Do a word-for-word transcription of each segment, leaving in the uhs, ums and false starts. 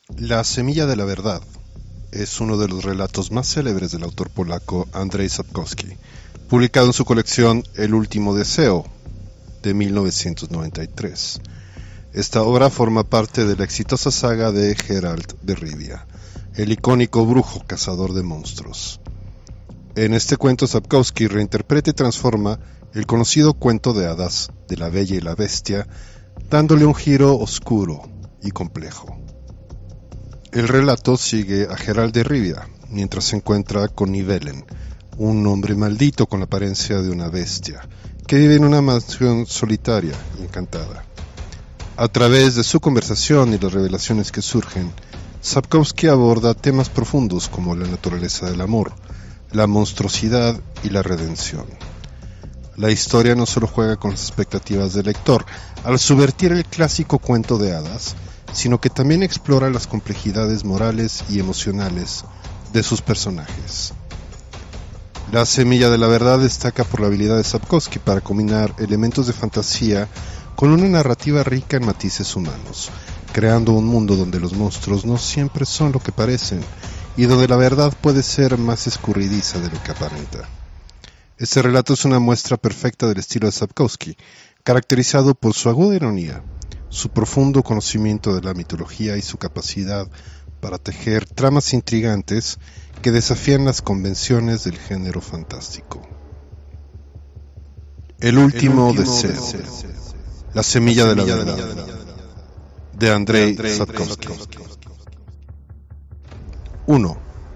La semilla de la verdad es uno de los relatos más célebres del autor polaco Andrzej Sapkowski, publicado en su colección El último deseo, de mil novecientos noventa y tres. Esta obra forma parte de la exitosa saga de Geralt de Rivia, el icónico brujo cazador de monstruos. En este cuento Sapkowski reinterpreta y transforma el conocido cuento de hadas de la Bella y la Bestia, dándole un giro oscuro y complejo. El relato sigue a Geralt de Rivia mientras se encuentra con Nivellen, un hombre maldito con la apariencia de una bestia, que vive en una mansión solitaria y encantada. A través de su conversación y las revelaciones que surgen, Sapkowski aborda temas profundos como la naturaleza del amor, la monstruosidad y la redención. La historia no solo juega con las expectativas del lector al subvertir el clásico cuento de hadas, sino que también explora las complejidades morales y emocionales de sus personajes. La semilla de la verdad destaca por la habilidad de Sapkowski para combinar elementos de fantasía con una narrativa rica en matices humanos, creando un mundo donde los monstruos no siempre son lo que parecen y donde la verdad puede ser más escurridiza de lo que aparenta. Este relato es una muestra perfecta del estilo de Sapkowski, caracterizado por su aguda ironía, su profundo conocimiento de la mitología y su capacidad para tejer tramas intrigantes que desafían las convenciones del género fantástico. El último, El último deseo, deseo. La semilla, la semilla de, la de la verdad, de Andrzej Sapkowski. uno.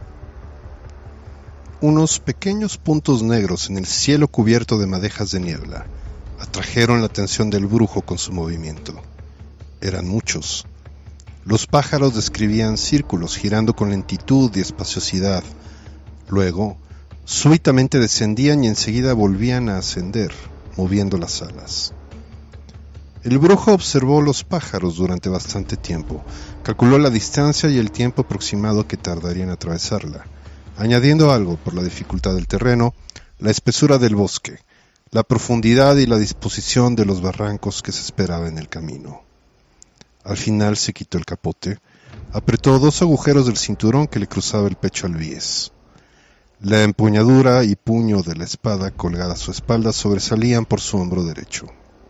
Unos pequeños puntos negros en el cielo cubierto de madejas de niebla atrajeron la atención del brujo con su movimiento. Eran muchos. Los pájaros describían círculos girando con lentitud y espaciosidad. Luego, súbitamente descendían y enseguida volvían a ascender, moviendo las alas. El brujo observó los pájaros durante bastante tiempo, calculó la distancia y el tiempo aproximado que tardarían en atravesarla, añadiendo algo por la dificultad del terreno, la espesura del bosque, la profundidad y la disposición de los barrancos que se esperaba en el camino. Al final se quitó el capote, apretó dos agujeros del cinturón que le cruzaba el pecho al bies. La empuñadura y puño de la espada colgada a su espalda sobresalían por su hombro derecho.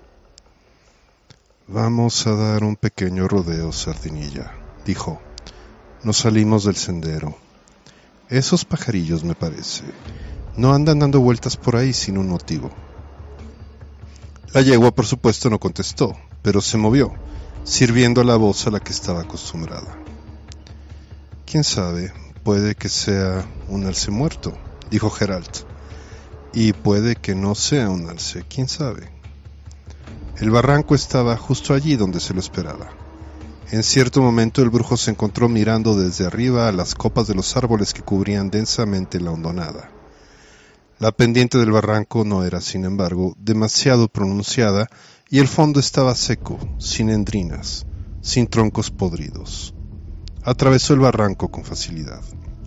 «Vamos a dar un pequeño rodeo, Sardinilla», dijo. «Nos salimos del sendero. Esos pajarillos, me parece, no andan dando vueltas por ahí sin un motivo». La yegua, por supuesto, no contestó, pero se movió, sirviendo la voz a la que estaba acostumbrada. «Quién sabe, puede que sea un alce muerto», dijo Geralt. «Y puede que no sea un alce, quién sabe». El barranco estaba justo allí donde se lo esperaba. En cierto momento el brujo se encontró mirando desde arriba a las copas de los árboles que cubrían densamente la hondonada. La pendiente del barranco no era, sin embargo, demasiado pronunciada y el fondo estaba seco, sin endrinas, sin troncos podridos. Atravesó el barranco con facilidad.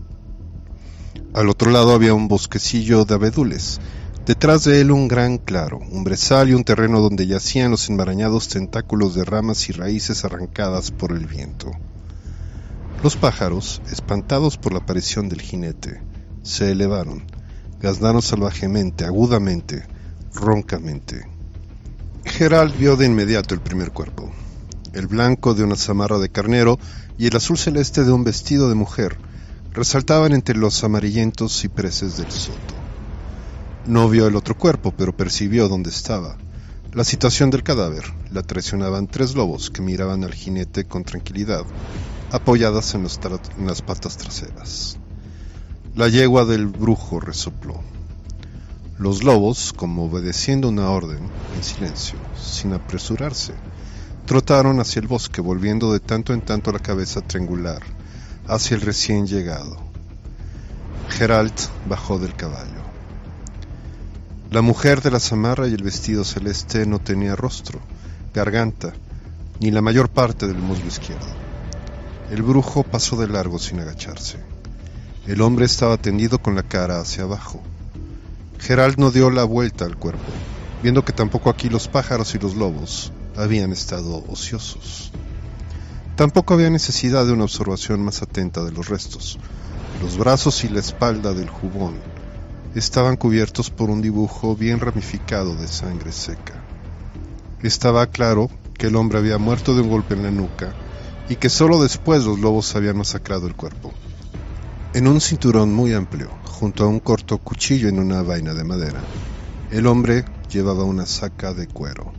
Al otro lado había un bosquecillo de abedules, detrás de él un gran claro, un brezal y un terreno donde yacían los enmarañados tentáculos de ramas y raíces arrancadas por el viento. Los pájaros, espantados por la aparición del jinete, se elevaron, gaznaron salvajemente, agudamente, roncamente. Geralt vio de inmediato el primer cuerpo, el blanco de una zamarra de carnero y el azul celeste de un vestido de mujer, resaltaban entre los amarillentos cipreses del soto. No vio el otro cuerpo, pero percibió dónde estaba. La situación del cadáver la traicionaban tres lobos que miraban al jinete con tranquilidad, apoyadas en, los tra- en las patas traseras. La yegua del brujo resopló. Los lobos, como obedeciendo una orden, en silencio, sin apresurarse, trotaron hacia el bosque, volviendo de tanto en tanto la cabeza triangular hacia el recién llegado. Geralt bajó del caballo. La mujer de la zamarra y el vestido celeste no tenía rostro, garganta, ni la mayor parte del muslo izquierdo. El brujo pasó de largo sin agacharse. El hombre estaba tendido con la cara hacia abajo. Geralt no dio la vuelta al cuerpo, viendo que tampoco aquí los pájaros y los lobos habían estado ociosos. Tampoco había necesidad de una observación más atenta de los restos. Los brazos y la espalda del jubón estaban cubiertos por un dibujo bien ramificado de sangre seca. Estaba claro que el hombre había muerto de un golpe en la nuca y que solo después los lobos habían masacrado el cuerpo. En un cinturón muy amplio, junto a un corto cuchillo en una vaina de madera, el hombre llevaba una saca de cuero.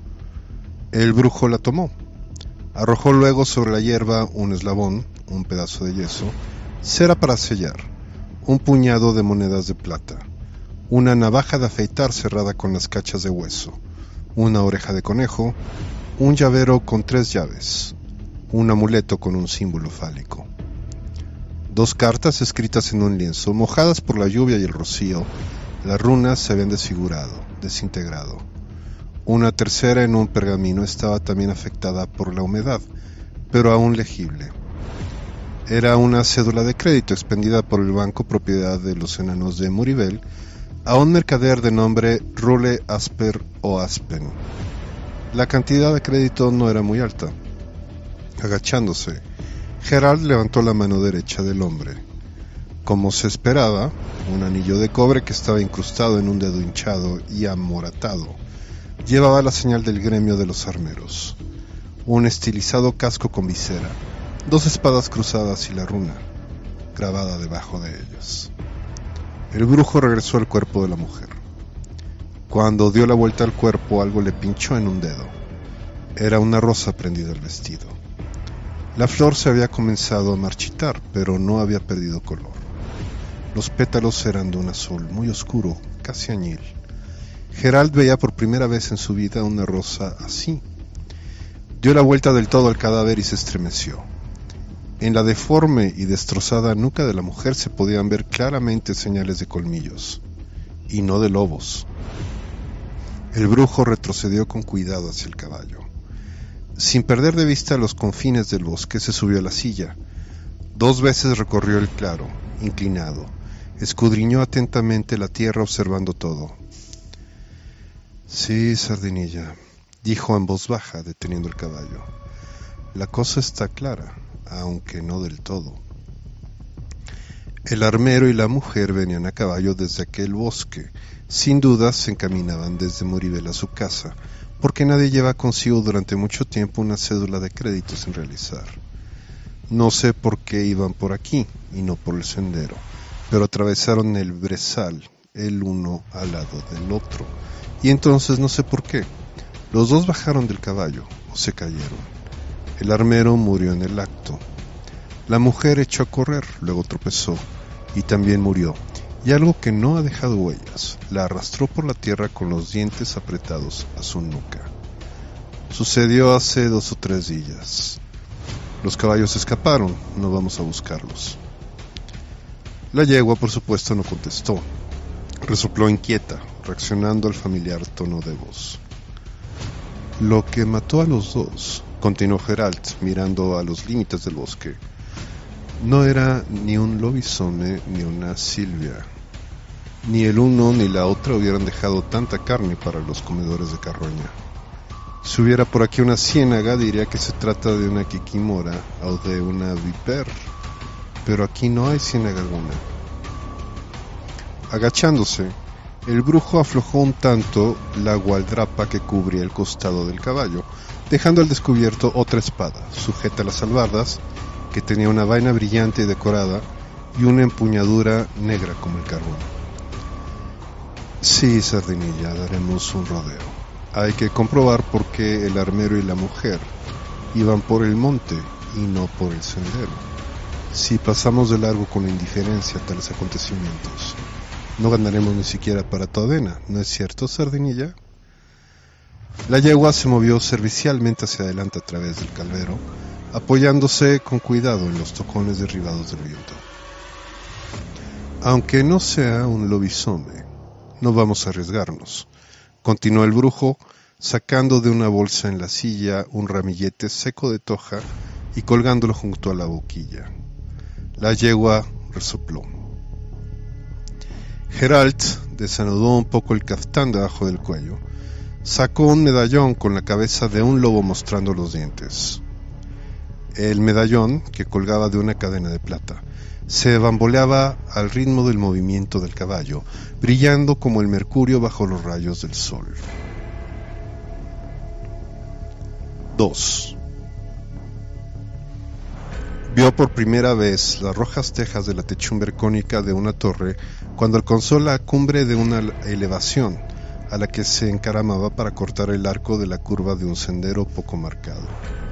El brujo la tomó. Arrojó luego sobre la hierba un eslabón, un pedazo de yeso, cera para sellar, un puñado de monedas de plata, una navaja de afeitar cerrada con las cachas de hueso, una oreja de conejo, un llavero con tres llaves, un amuleto con un símbolo fálico. Dos cartas escritas en un lienzo, mojadas por la lluvia y el rocío, las runas se habían desfigurado, desintegrado. Una tercera en un pergamino estaba también afectada por la humedad, pero aún legible. Era una cédula de crédito expendida por el banco propiedad de los enanos de Muribel a un mercader de nombre Rule Asper o Aspen. La cantidad de crédito no era muy alta. Agachándose, Gerald levantó la mano derecha del hombre. Como se esperaba, un anillo de cobre que estaba incrustado en un dedo hinchado y amoratado llevaba la señal del gremio de los armeros, un estilizado casco con visera, dos espadas cruzadas y la runa grabada debajo de ellas. El brujo regresó al cuerpo de la mujer. Cuando dio la vuelta al cuerpo, algo le pinchó en un dedo. Era una rosa prendida al vestido. La flor se había comenzado a marchitar, pero no había perdido color. Los pétalos eran de un azul muy oscuro, casi añil. Gerald veía por primera vez en su vida una rosa así. Dio la vuelta del todo al cadáver y se estremeció. En la deforme y destrozada nuca de la mujer se podían ver claramente señales de colmillos, y no de lobos. El brujo retrocedió con cuidado hacia el caballo. Sin perder de vista los confines del bosque, se subió a la silla. Dos veces recorrió el claro, inclinado. Escudriñó atentamente la tierra observando todo. Sí, Sardinilla, dijo en voz baja, deteniendo el caballo. La cosa está clara, aunque no del todo. El armero y la mujer venían a caballo desde aquel bosque. Sin duda se encaminaban desde Muribel a su casa, porque nadie lleva consigo durante mucho tiempo una cédula de crédito sin realizar. No sé por qué iban por aquí y no por el sendero, pero atravesaron el brezal, el uno al lado del otro. Y entonces no sé por qué. Los dos bajaron del caballo o se cayeron. El armero murió en el acto. La mujer echó a correr, luego tropezó y también murió. Y algo que no ha dejado huellas, la arrastró por la tierra con los dientes apretados a su nuca. Sucedió hace dos o tres días. Los caballos escaparon, no vamos a buscarlos. La yegua, por supuesto, no contestó. Resopló inquieta, reaccionando al familiar tono de voz. Lo que mató a los dos, continuó Gerald, mirando a los límites del bosque, no era ni un lobisome ni una silvia. Ni el uno ni la otra hubieran dejado tanta carne para los comedores de carroña. Si hubiera por aquí una ciénaga, diría que se trata de una kikimora o de una viper, pero aquí no hay ciénaga alguna. Agachándose, el brujo aflojó un tanto la gualdrapa que cubría el costado del caballo, dejando al descubierto otra espada, sujeta a las albardas, que tenía una vaina brillante y decorada y una empuñadura negra como el carbón. Sí, Sardinilla, daremos un rodeo. Hay que comprobar por qué el armero y la mujer iban por el monte y no por el sendero. Si pasamos de largo con indiferencia a tales acontecimientos, no ganaremos ni siquiera para tu avena, ¿no es cierto, Sardinilla? La yegua se movió servicialmente hacia adelante a través del calvero, apoyándose con cuidado en los tocones derribados del viento. Aunque no sea un lobisome, no vamos a arriesgarnos, continuó el brujo, sacando de una bolsa en la silla un ramillete seco de toja y colgándolo junto a la boquilla. La yegua resopló. Gerald desanudó un poco el caftán debajo del cuello, sacó un medallón con la cabeza de un lobo mostrando los dientes. El medallón, que colgaba de una cadena de plata, se bamboleaba al ritmo del movimiento del caballo, brillando como el mercurio bajo los rayos del sol. dos. Vio por primera vez las rojas tejas de la techumbre cónica de una torre cuando alcanzó la cumbre de una elevación a la que se encaramaba para cortar el arco de la curva de un sendero poco marcado.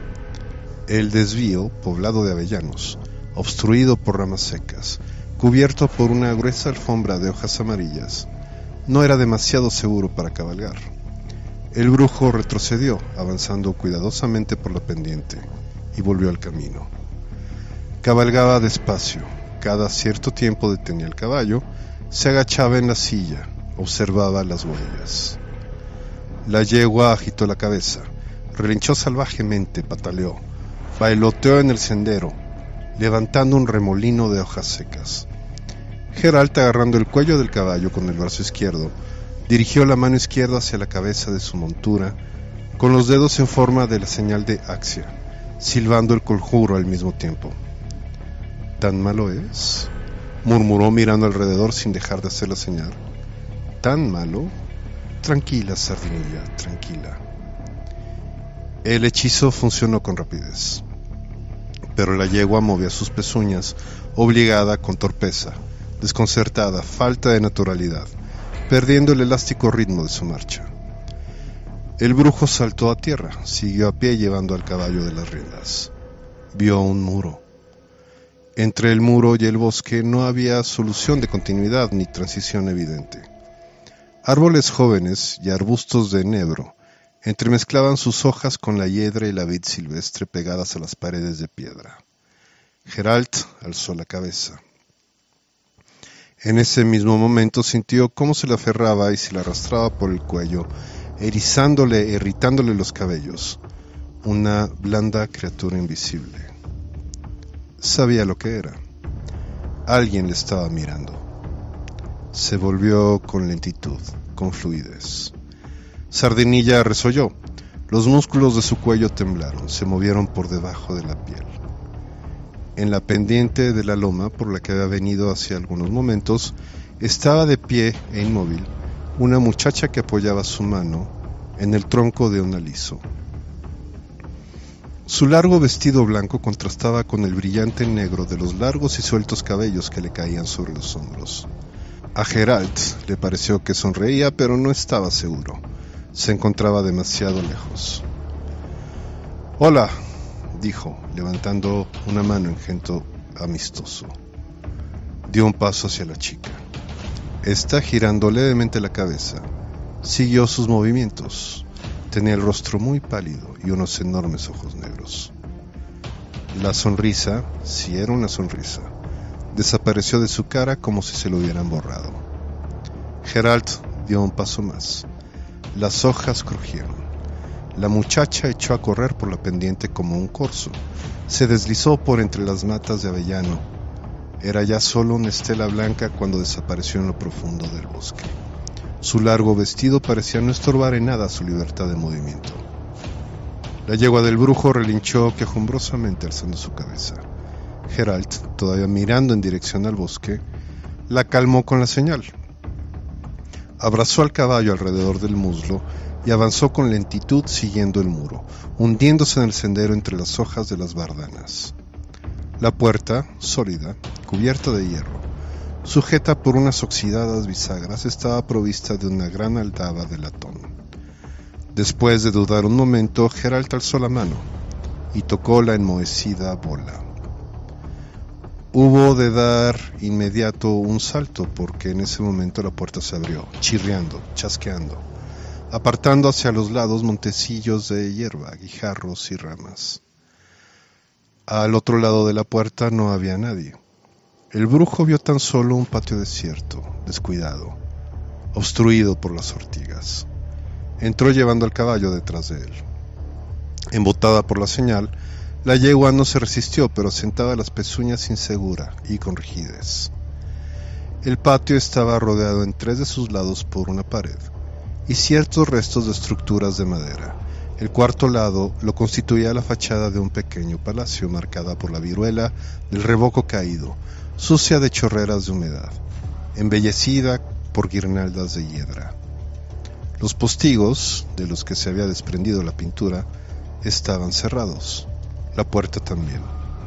El desvío, poblado de avellanos, obstruido por ramas secas, cubierto por una gruesa alfombra de hojas amarillas, no era demasiado seguro para cabalgar. El brujo retrocedió, avanzando cuidadosamente por la pendiente, y volvió al camino. Cabalgaba despacio. Cada cierto tiempo detenía el caballo, se agachaba en la silla, observaba las huellas. La yegua agitó la cabeza, relinchó salvajemente, pataleó, bailoteó en el sendero, levantando un remolino de hojas secas. Geralt, agarrando el cuello del caballo con el brazo izquierdo, dirigió la mano izquierda hacia la cabeza de su montura, con los dedos en forma de la señal de Axia, silbando el conjuro al mismo tiempo. ¿Tan malo es?, murmuró mirando alrededor sin dejar de hacer la señal. ¿Tan malo? Tranquila, Sardinilla, tranquila. El hechizo funcionó con rapidez, pero la yegua movía sus pezuñas, obligada, con torpeza, desconcertada, falta de naturalidad, perdiendo el elástico ritmo de su marcha. El brujo saltó a tierra, siguió a pie llevando al caballo de las riendas. Vio un muro. Entre el muro y el bosque no había solución de continuidad ni transición evidente. Árboles jóvenes y arbustos de enebro entremezclaban sus hojas con la hiedra y la vid silvestre pegadas a las paredes de piedra. Geralt alzó la cabeza. En ese mismo momento sintió cómo se la aferraba y se la arrastraba por el cuello, erizándole e irritándole los cabellos, una blanda criatura invisible. Sabía lo que era. Alguien le estaba mirando. Se volvió con lentitud, con fluidez. Sardinilla resolló. Los músculos de su cuello temblaron, se movieron por debajo de la piel. En la pendiente de la loma por la que había venido hace algunos momentos, estaba de pie e inmóvil una muchacha que apoyaba su mano en el tronco de un aliso. Su largo vestido blanco contrastaba con el brillante negro de los largos y sueltos cabellos que le caían sobre los hombros. A Geralt le pareció que sonreía, pero no estaba seguro. Se encontraba demasiado lejos. «Hola», dijo, levantando una mano en gesto amistoso. Dio un paso hacia la chica. Esta, girando levemente la cabeza, siguió sus movimientos. Tenía el rostro muy pálido y unos enormes ojos negros. La sonrisa, si era una sonrisa, desapareció de su cara como si se lo hubieran borrado. Geralt dio un paso más. Las hojas crujieron. La muchacha echó a correr por la pendiente como un corzo. Se deslizó por entre las matas de avellano. Era ya solo una estela blanca cuando desapareció en lo profundo del bosque. Su largo vestido parecía no estorbar en nada su libertad de movimiento. La yegua del brujo relinchó quejumbrosamente alzando su cabeza. Geralt, todavía mirando en dirección al bosque, la calmó con la señal. Abrazó al caballo alrededor del muslo y avanzó con lentitud siguiendo el muro, hundiéndose en el sendero entre las hojas de las bardanas. La puerta, sólida, cubierta de hierro, sujeta por unas oxidadas bisagras, estaba provista de una gran aldaba de latón. Después de dudar un momento, Geralt alzó la mano y tocó la enmohecida bola. Hubo de dar inmediato un salto porque en ese momento la puerta se abrió, chirriando, chasqueando, apartando hacia los lados montecillos de hierba, guijarros y ramas. Al otro lado de la puerta no había nadie. El brujo vio tan solo un patio desierto, descuidado, obstruido por las ortigas. Entró llevando al caballo detrás de él. Embotada por la señal, la yegua no se resistió, pero sentaba las pezuñas insegura y con rigidez. El patio estaba rodeado en tres de sus lados por una pared y ciertos restos de estructuras de madera, El cuarto lado lo constituía la fachada de un pequeño palacio marcada por la viruela del revoco caído, sucia de chorreras de humedad, embellecida por guirnaldas de hiedra. Los postigos, de los que se había desprendido la pintura, estaban cerrados, la puerta también.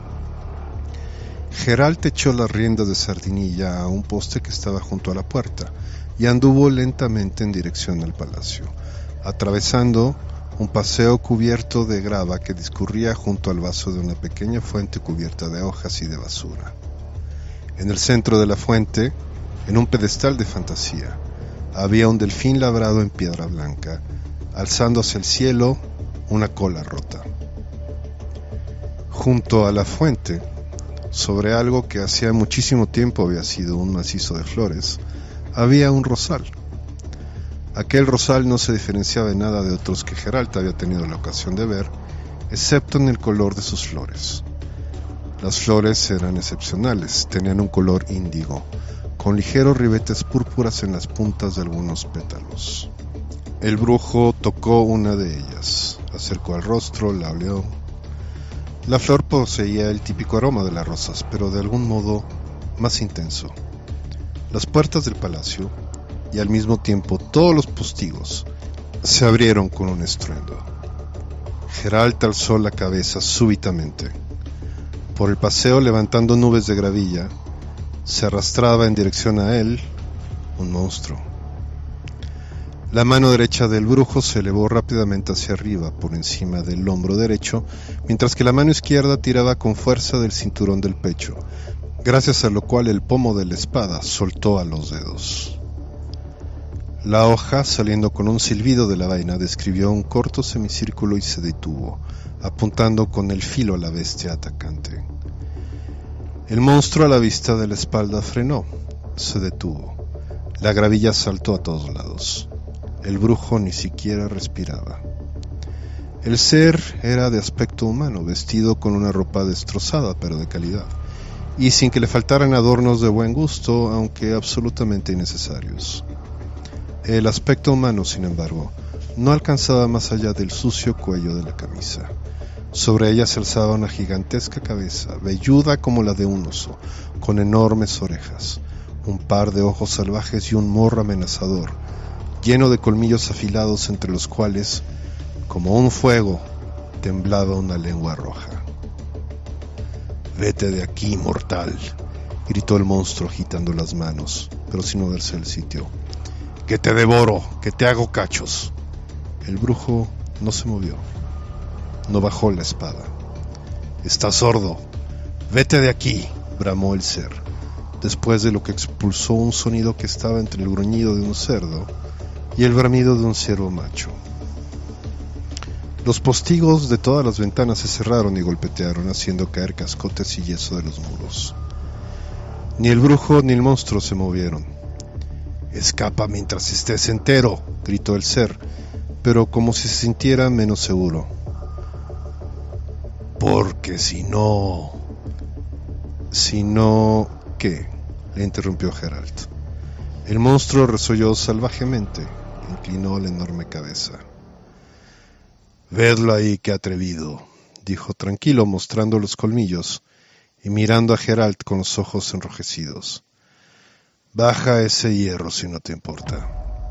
Geralt echó las riendas de Sardinilla a un poste que estaba junto a la puerta y anduvo lentamente en dirección al palacio, atravesando un paseo cubierto de grava que discurría junto al vaso de una pequeña fuente cubierta de hojas y de basura. En el centro de la fuente, en un pedestal de fantasía, había un delfín labrado en piedra blanca, alzando hacia el cielo una cola rota. Junto a la fuente, sobre algo que hacía muchísimo tiempo había sido un macizo de flores, había un rosal. Aquel rosal no se diferenciaba en nada de otros que Geralt había tenido la ocasión de ver, excepto en el color de sus flores. Las flores eran excepcionales, tenían un color índigo, con ligeros ribetes púrpuras en las puntas de algunos pétalos. El brujo tocó una de ellas, acercó al rostro, la olió. La flor poseía el típico aroma de las rosas, pero de algún modo más intenso. Las puertas del palacio, y al mismo tiempo todos los postigos, se abrieron con un estruendo. Geralt alzó la cabeza súbitamente. Por el paseo, levantando nubes de gravilla, se arrastraba en dirección a él un monstruo. La mano derecha del brujo se elevó rápidamente hacia arriba, por encima del hombro derecho, mientras que la mano izquierda tiraba con fuerza del cinturón del pecho, gracias a lo cual el pomo de la espada soltó a los dedos. La hoja, saliendo con un silbido de la vaina, describió un corto semicírculo y se detuvo, apuntando con el filo a la bestia atacante. El monstruo, a la vista de la espalda, frenó, se detuvo. La gravilla saltó a todos lados. El brujo ni siquiera respiraba. El ser era de aspecto humano, vestido con una ropa destrozada pero de calidad, y sin que le faltaran adornos de buen gusto, aunque absolutamente innecesarios. El aspecto humano, sin embargo, no alcanzaba más allá del sucio cuello de la camisa. Sobre ella se alzaba una gigantesca cabeza, velluda como la de un oso, con enormes orejas, un par de ojos salvajes y un morro amenazador, lleno de colmillos afilados entre los cuales, como un fuego, temblaba una lengua roja. «Vete de aquí, mortal», gritó el monstruo agitando las manos, pero sin moverse del sitio. «Que te devoro, que te hago cachos». El brujo no se movió, no bajó la espada. «Estás sordo, vete de aquí», bramó el ser, después de lo que expulsó un sonido que estaba entre el gruñido de un cerdo y el bramido de un ciervo macho. Los postigos de todas las ventanas se cerraron y golpetearon, haciendo caer cascotes y yeso de los muros. Ni el brujo ni el monstruo se movieron. «Escapa mientras estés entero», gritó el ser, pero como si se sintiera menos seguro. «Porque si no...» «Si no... ¿qué?», le interrumpió Geralt. El monstruo resolló salvajemente, inclinó la enorme cabeza. «Vedlo ahí, qué atrevido», dijo tranquilo, mostrando los colmillos y mirando a Geralt con los ojos enrojecidos. «Baja ese hierro si no te importa.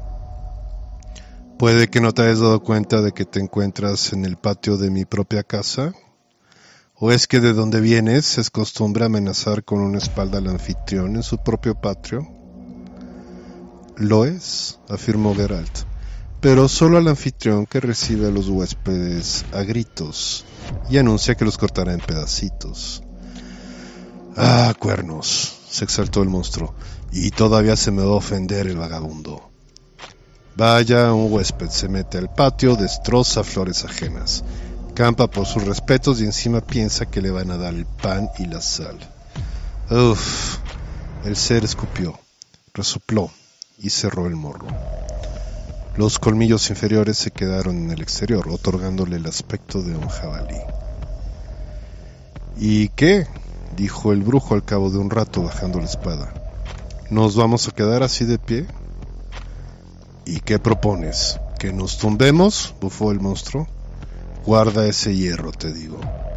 ¿Puede que no te hayas dado cuenta de que te encuentras en el patio de mi propia casa? ¿O es que de donde vienes es costumbre amenazar con una espalda al anfitrión en su propio patio?» «Lo es», afirmó Geralt, «pero solo al anfitrión que recibe a los huéspedes a gritos y anuncia que los cortará en pedacitos». «Ah, cuernos», se exaltó el monstruo, «y todavía se me va a ofender el vagabundo. Vaya, un huésped se mete al patio, destroza flores ajenas, campa por sus respetos y encima piensa que le van a dar el pan y la sal». «Uff», el ser escupió, resopló y cerró el morro. Los colmillos inferiores se quedaron en el exterior, otorgándole el aspecto de un jabalí. «¿Y qué?», dijo el brujo al cabo de un rato bajando la espada. «¿Nos vamos a quedar así de pie?» «¿Y qué propones? ¿Que nos tumbemos?», bufó el monstruo. Guarda ese hierro, te digo.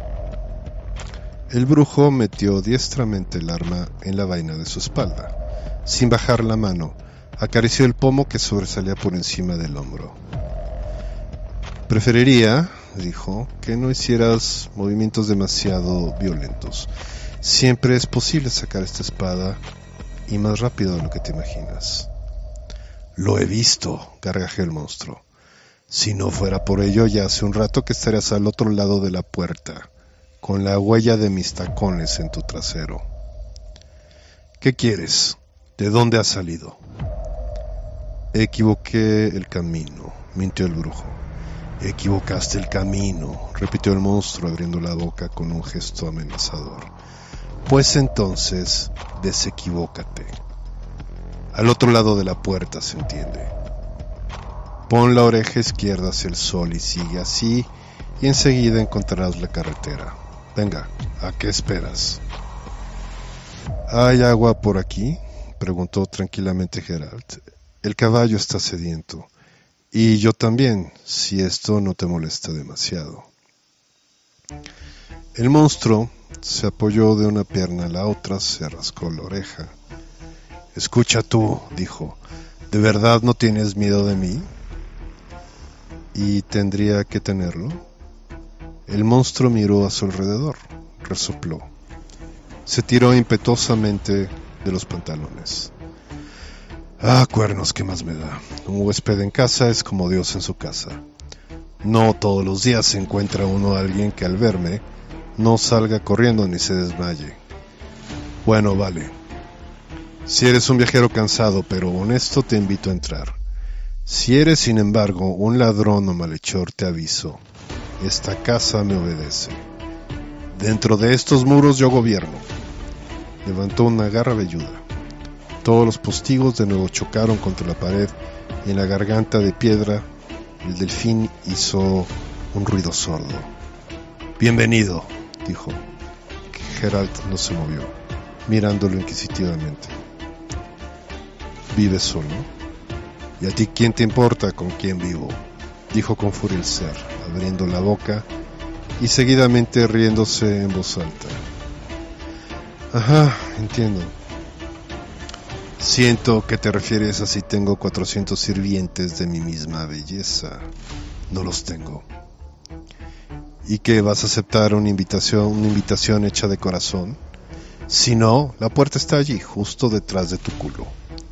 El brujo metió diestramente el arma en la vaina de su espalda. Sin bajar la mano, acarició el pomo que sobresalía por encima del hombro. Preferiría, dijo, que no hicieras movimientos demasiado violentos. Siempre es posible sacar esta espada y más rápido de lo que te imaginas. Lo he visto, gargajeó el monstruo. Si no fuera por ello, ya hace un rato que estarías al otro lado de la puerta, con la huella de mis tacones en tu trasero. ¿Qué quieres? ¿De dónde has salido? Equivoqué el camino, mintió el brujo. Equivocaste el camino, repitió el monstruo abriendo la boca con un gesto amenazador. Pues entonces, desequivócate. Al otro lado de la puerta, se entiende. Pon la oreja izquierda hacia el sol y sigue así, y enseguida encontrarás la carretera. Venga, ¿a qué esperas? ¿Hay agua por aquí?, preguntó tranquilamente Geralt. El caballo está sediento, y yo también, si esto no te molesta demasiado. El monstruo se apoyó de una pierna a la otra, se rascó la oreja. Escucha tú, dijo, ¿de verdad no tienes miedo de mí? ¿Y tendría que tenerlo? El monstruo miró a su alrededor, resopló. Se tiró impetuosamente de los pantalones. Ah, cuernos, ¿qué más me da? Un huésped en casa es como Dios en su casa. No todos los días se encuentra uno a alguien que al verme no salga corriendo ni se desmaye. Bueno, vale. Si eres un viajero cansado pero honesto, te invito a entrar. Si eres, sin embargo, un ladrón o malhechor, te aviso. Esta casa me obedece. Dentro de estos muros yo gobierno. Levantó una garra velluda. Todos los postigos de nuevo chocaron contra la pared y en la garganta de piedra el delfín hizo un ruido sordo. Bienvenido, dijo. Geralt no se movió, mirándolo inquisitivamente. ¿Vives solo? ¿Y a ti quién te importa con quién vivo?, dijo con furia el ser, abriendo la boca y seguidamente riéndose en voz alta. Ajá, entiendo. Siento que te refieres a si tengo cuatrocientos sirvientes de mi misma belleza. No los tengo. ¿Y qué, vas a aceptar una invitación, una invitación hecha de corazón? Si no, la puerta está allí, justo detrás de tu culo.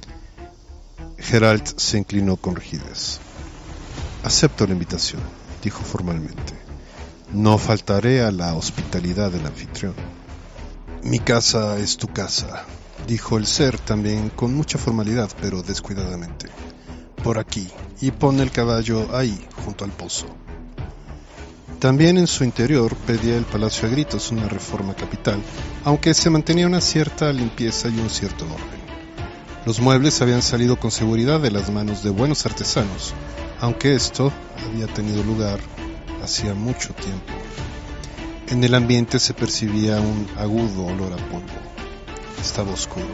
Geralt se inclinó con rigidez. Acepto la invitación, dijo formalmente. No faltaré a la hospitalidad del anfitrión. Mi casa es tu casa, dijo el ser también con mucha formalidad, pero descuidadamente. Por aquí, y pon el caballo ahí, junto al pozo. También en su interior pedía el palacio a gritos una reforma capital, aunque se mantenía una cierta limpieza y un cierto orden. Los muebles habían salido con seguridad de las manos de buenos artesanos, aunque esto había tenido lugar hacía mucho tiempo. En el ambiente se percibía un agudo olor a polvo. Estaba oscuro.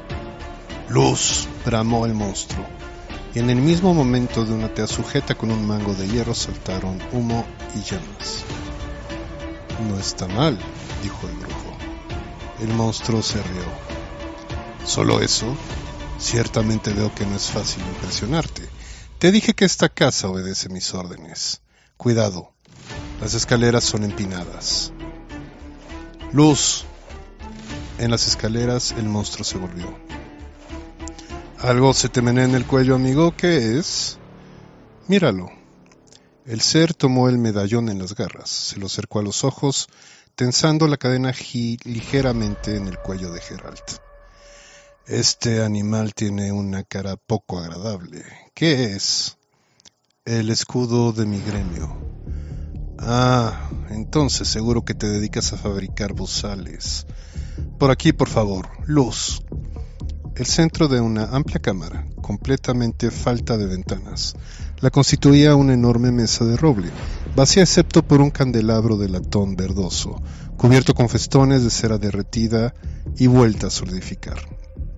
¡Luz!, bramó el monstruo, y en el mismo momento de una tea sujeta con un mango de hierro saltaron humo y llamas. No está mal, dijo el brujo. El monstruo se rió. ¿Solo eso? Ciertamente veo que no es fácil impresionarte. Te dije que esta casa obedece mis órdenes. Cuidado, las escaleras son empinadas. Luz. En las escaleras el monstruo se volvió. ¿Algo se te menea en el cuello, amigo? ¿Qué es? Míralo. El ser tomó el medallón en las garras, se lo acercó a los ojos, tensando la cadena ligeramente en el cuello de Geralt. Este animal tiene una cara poco agradable. ¿Qué es? El escudo de mi gremio. Ah, entonces seguro que te dedicas a fabricar bozales. Por aquí, por favor, luz. El centro de una amplia cámara, completamente falta de ventanas, la constituía una enorme mesa de roble, vacía excepto por un candelabro de latón verdoso, cubierto con festones de cera derretida y vuelta a solidificar.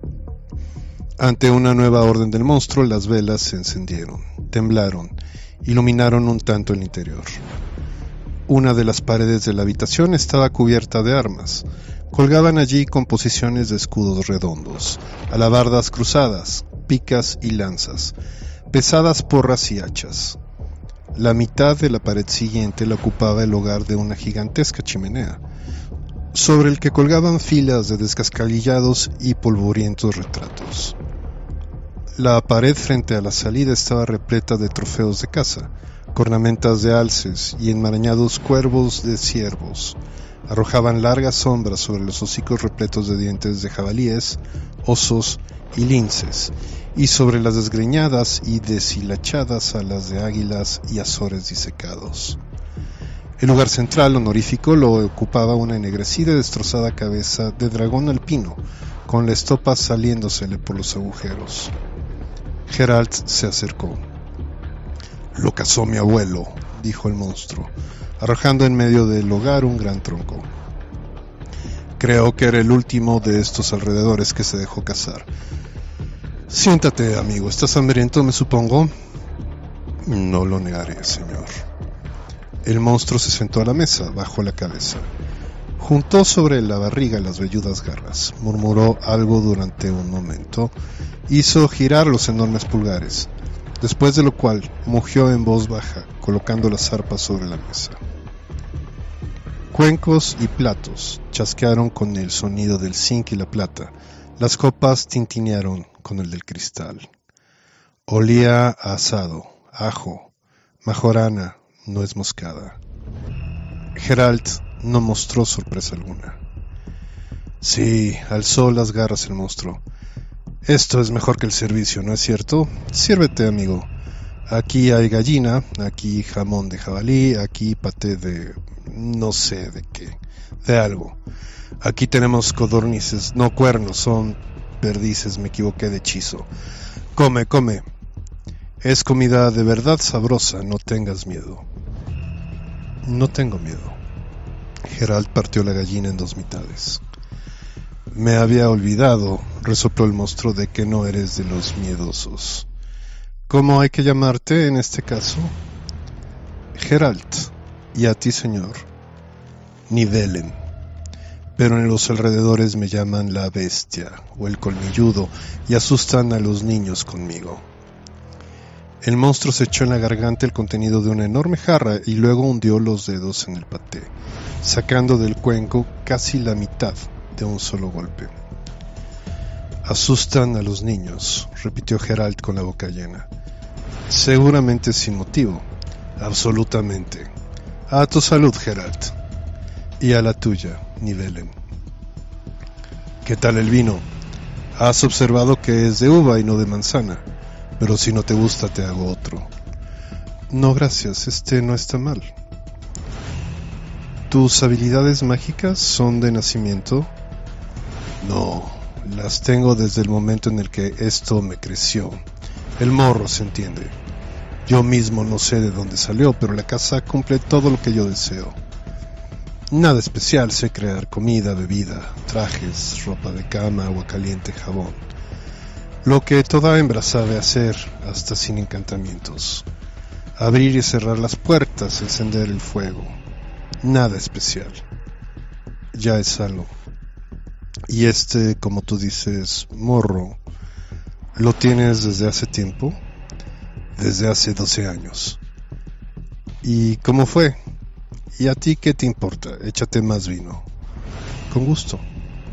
Ante una nueva orden del monstruo, las velas se encendieron, temblaron, iluminaron un tanto el interior. Una de las paredes de la habitación estaba cubierta de armas. Colgaban allí composiciones de escudos redondos, alabardas cruzadas, picas y lanzas, pesadas porras y hachas. La mitad de la pared siguiente la ocupaba el hogar de una gigantesca chimenea, sobre el que colgaban filas de descascarillados y polvorientos retratos. La pared frente a la salida estaba repleta de trofeos de caza, cornamentas de alces y enmarañados cuervos de ciervos. Arrojaban largas sombras sobre los hocicos repletos de dientes de jabalíes, osos y linces, y sobre las desgreñadas y deshilachadas alas de águilas y azores disecados. El lugar central honorífico lo ocupaba una ennegrecida y destrozada cabeza de dragón alpino, con la estopa saliéndosele por los agujeros. Geralt se acercó. «Lo cazó mi abuelo», dijo el monstruo, arrojando en medio del hogar un gran tronco. «Creo que era el último de estos alrededores que se dejó cazar. Siéntate, amigo. ¿Estás hambriento, me supongo?» «No lo negaré, señor». El monstruo se sentó a la mesa, bajó la cabeza. Juntó sobre la barriga las velludas garras, murmuró algo durante un momento, hizo girar los enormes pulgares, después de lo cual mugió en voz baja, colocando las arpas sobre la mesa. Cuencos y platos chasquearon con el sonido del zinc y la plata, las copas tintinearon con el del cristal. Olía a asado, ajo, majorana, nuez moscada. Geralt no mostró sorpresa alguna. «Sí», alzó las garras el monstruo. «Esto es mejor que el servicio, ¿no es cierto? Sírvete, amigo. Aquí hay gallina, aquí jamón de jabalí, aquí paté de... no sé de qué, de algo. Aquí tenemos codornices, no cuernos, son perdices, me equivoqué de hechizo. Come, come. Es comida de verdad sabrosa, no tengas miedo». «No tengo miedo». Geralt partió la gallina en dos mitades. «Me había olvidado», resopló el monstruo, «de que no eres de los miedosos. ¿Cómo hay que llamarte en este caso?» «Geralt. ¿Y a ti, señor?» «Nivellen. Pero en los alrededores me llaman la bestia o el colmilludo y asustan a los niños conmigo». El monstruo se echó en la garganta el contenido de una enorme jarra y luego hundió los dedos en el paté, sacando del cuenco casi la mitad de un solo golpe. «Asustan a los niños», repitió Geralt con la boca llena. «Seguramente sin motivo». «Absolutamente. A tu salud, Geralt». «Y a la tuya, Nivellen». «¿Qué tal el vino? Has observado que es de uva y no de manzana. Pero si no te gusta, te hago otro». «No, gracias, este no está mal». «¿Tus habilidades mágicas son de nacimiento?» «No, las tengo desde el momento en el que esto me creció. El morro, se entiende. Yo mismo no sé de dónde salió, pero la casa cumple todo lo que yo deseo. Nada especial, sé crear comida, bebida, trajes, ropa de cama, agua caliente, jabón. Lo que toda hembra sabe hacer, hasta sin encantamientos. Abrir y cerrar las puertas, encender el fuego. Nada especial. Ya es algo. Y este, como tú dices, morro, ¿lo tienes desde hace tiempo?» «Desde hace doce años». «¿Y cómo fue? ¿Y a ti qué te importa? Échate más vino». «Con gusto».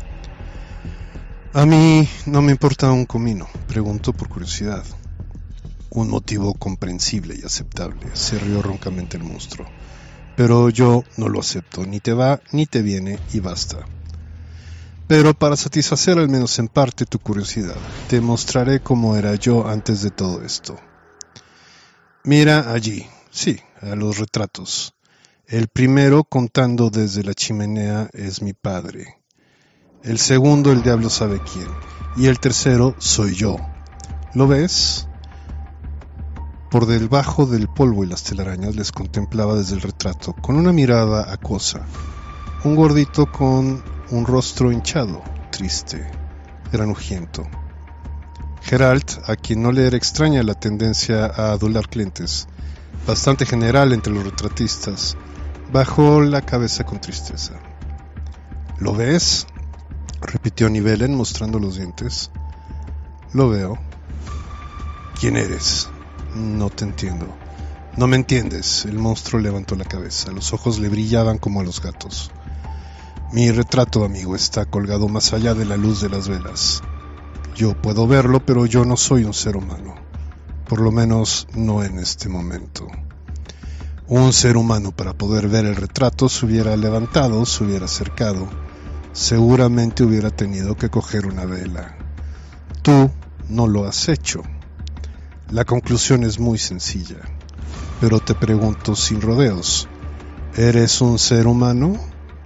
«A mí no me importa un comino», preguntó por curiosidad. «Un motivo comprensible y aceptable», se rió roncamente el monstruo. «Pero yo no lo acepto, ni te va ni te viene y basta. Pero para satisfacer al menos en parte tu curiosidad, te mostraré cómo era yo antes de todo esto. Mira allí, sí, a los retratos. El primero, contando desde la chimenea, es mi padre. El segundo, el diablo sabe quién. Y el tercero, soy yo. ¿Lo ves?» Por debajo del polvo y las telarañas les contemplaba desde el retrato, con una mirada acosa. Un gordito con un rostro hinchado, triste, granujiento. Geralt, a quien no le era extraña la tendencia a adular clientes, bastante general entre los retratistas, Bajó la cabeza con tristeza. ¿Lo ves?, repitió Nivellen mostrando los dientes. Lo veo. ¿Quién eres? No te entiendo. No me entiendes. El monstruo levantó la cabeza. Los ojos le brillaban como a los gatos. Mi retrato, amigo, está colgado más allá de la luz de las velas. Yo puedo verlo, pero yo no soy un ser humano. Por lo menos no en este momento. Un ser humano, para poder ver el retrato, se hubiera levantado, se hubiera acercado. Seguramente hubiera tenido que coger una vela. Tú no lo has hecho. La conclusión es muy sencilla. Pero te pregunto sin rodeos. ¿Eres un ser humano?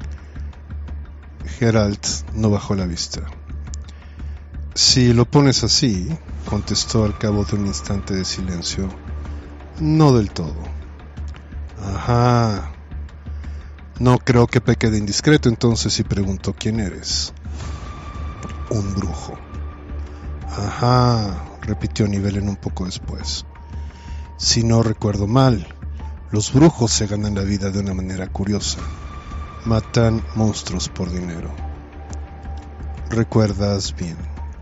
Geralt no bajó la vista. Si lo pones así, contestó al cabo de un instante de silencio, no del todo. Ajá. No creo que peque de indiscreto entonces si pregunto quién eres. Un brujo. Ajá, repitió Nivellen un poco después. Si no recuerdo mal, los brujos se ganan la vida de una manera curiosa. Matan monstruos por dinero. ¿Recuerdas bien?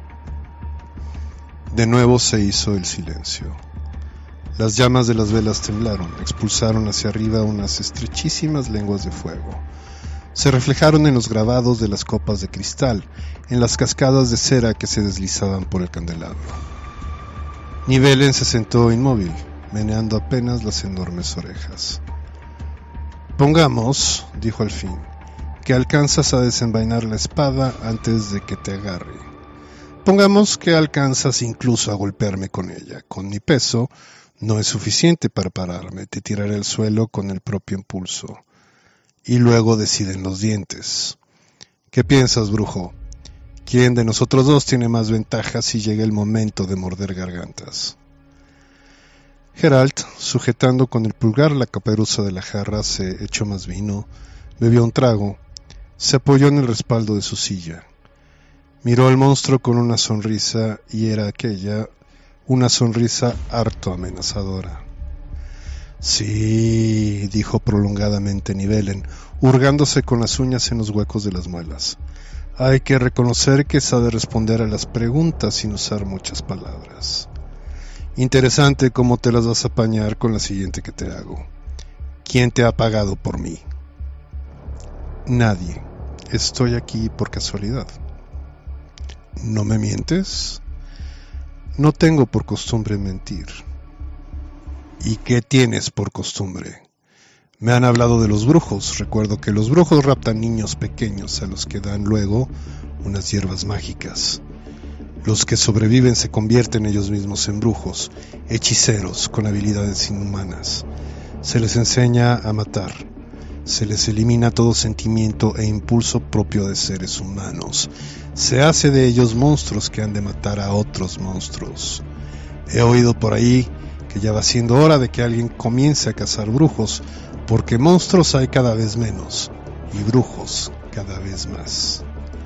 De nuevo se hizo el silencio. Las llamas de las velas temblaron, expulsaron hacia arriba unas estrechísimas lenguas de fuego. Se reflejaron en los grabados de las copas de cristal, en las cascadas de cera que se deslizaban por el candelabro. Nivellen se sentó inmóvil, meneando apenas las enormes orejas. Pongamos, dijo al fin, que alcanzas a desenvainar la espada antes de que te agarre. Pongamos que alcanzas incluso a golpearme con ella. Con mi peso no es suficiente para pararme, te tiraré al suelo con el propio impulso. Y luego deciden los dientes. ¿Qué piensas, brujo? ¿Quién de nosotros dos tiene más ventaja si llega el momento de morder gargantas? Geralt, sujetando con el pulgar la caperuza de la jarra, se echó más vino, bebió un trago, se apoyó en el respaldo de su silla. Miró al monstruo con una sonrisa, y era aquella una sonrisa harto amenazadora. Sí, dijo prolongadamente Nivellen, hurgándose con las uñas en los huecos de las muelas. Hay que reconocer que sabe responder a las preguntas sin usar muchas palabras. Interesante cómo te las vas a apañar con la siguiente que te hago. ¿Quién te ha pagado por mí? Nadie. Estoy aquí por casualidad. ¿No me mientes? No tengo por costumbre mentir. ¿Y qué tienes por costumbre? Me han hablado de los brujos. Recuerdo que los brujos raptan niños pequeños a los que dan luego unas hierbas mágicas. Los que sobreviven se convierten ellos mismos en brujos, hechiceros con habilidades inhumanas. Se les enseña a matar. Se les elimina todo sentimiento e impulso propio de seres humanos. Se hace de ellos monstruos que han de matar a otros monstruos. He oído por ahí que ya va siendo hora de que alguien comience a cazar brujos, porque monstruos hay cada vez menos y brujos cada vez más.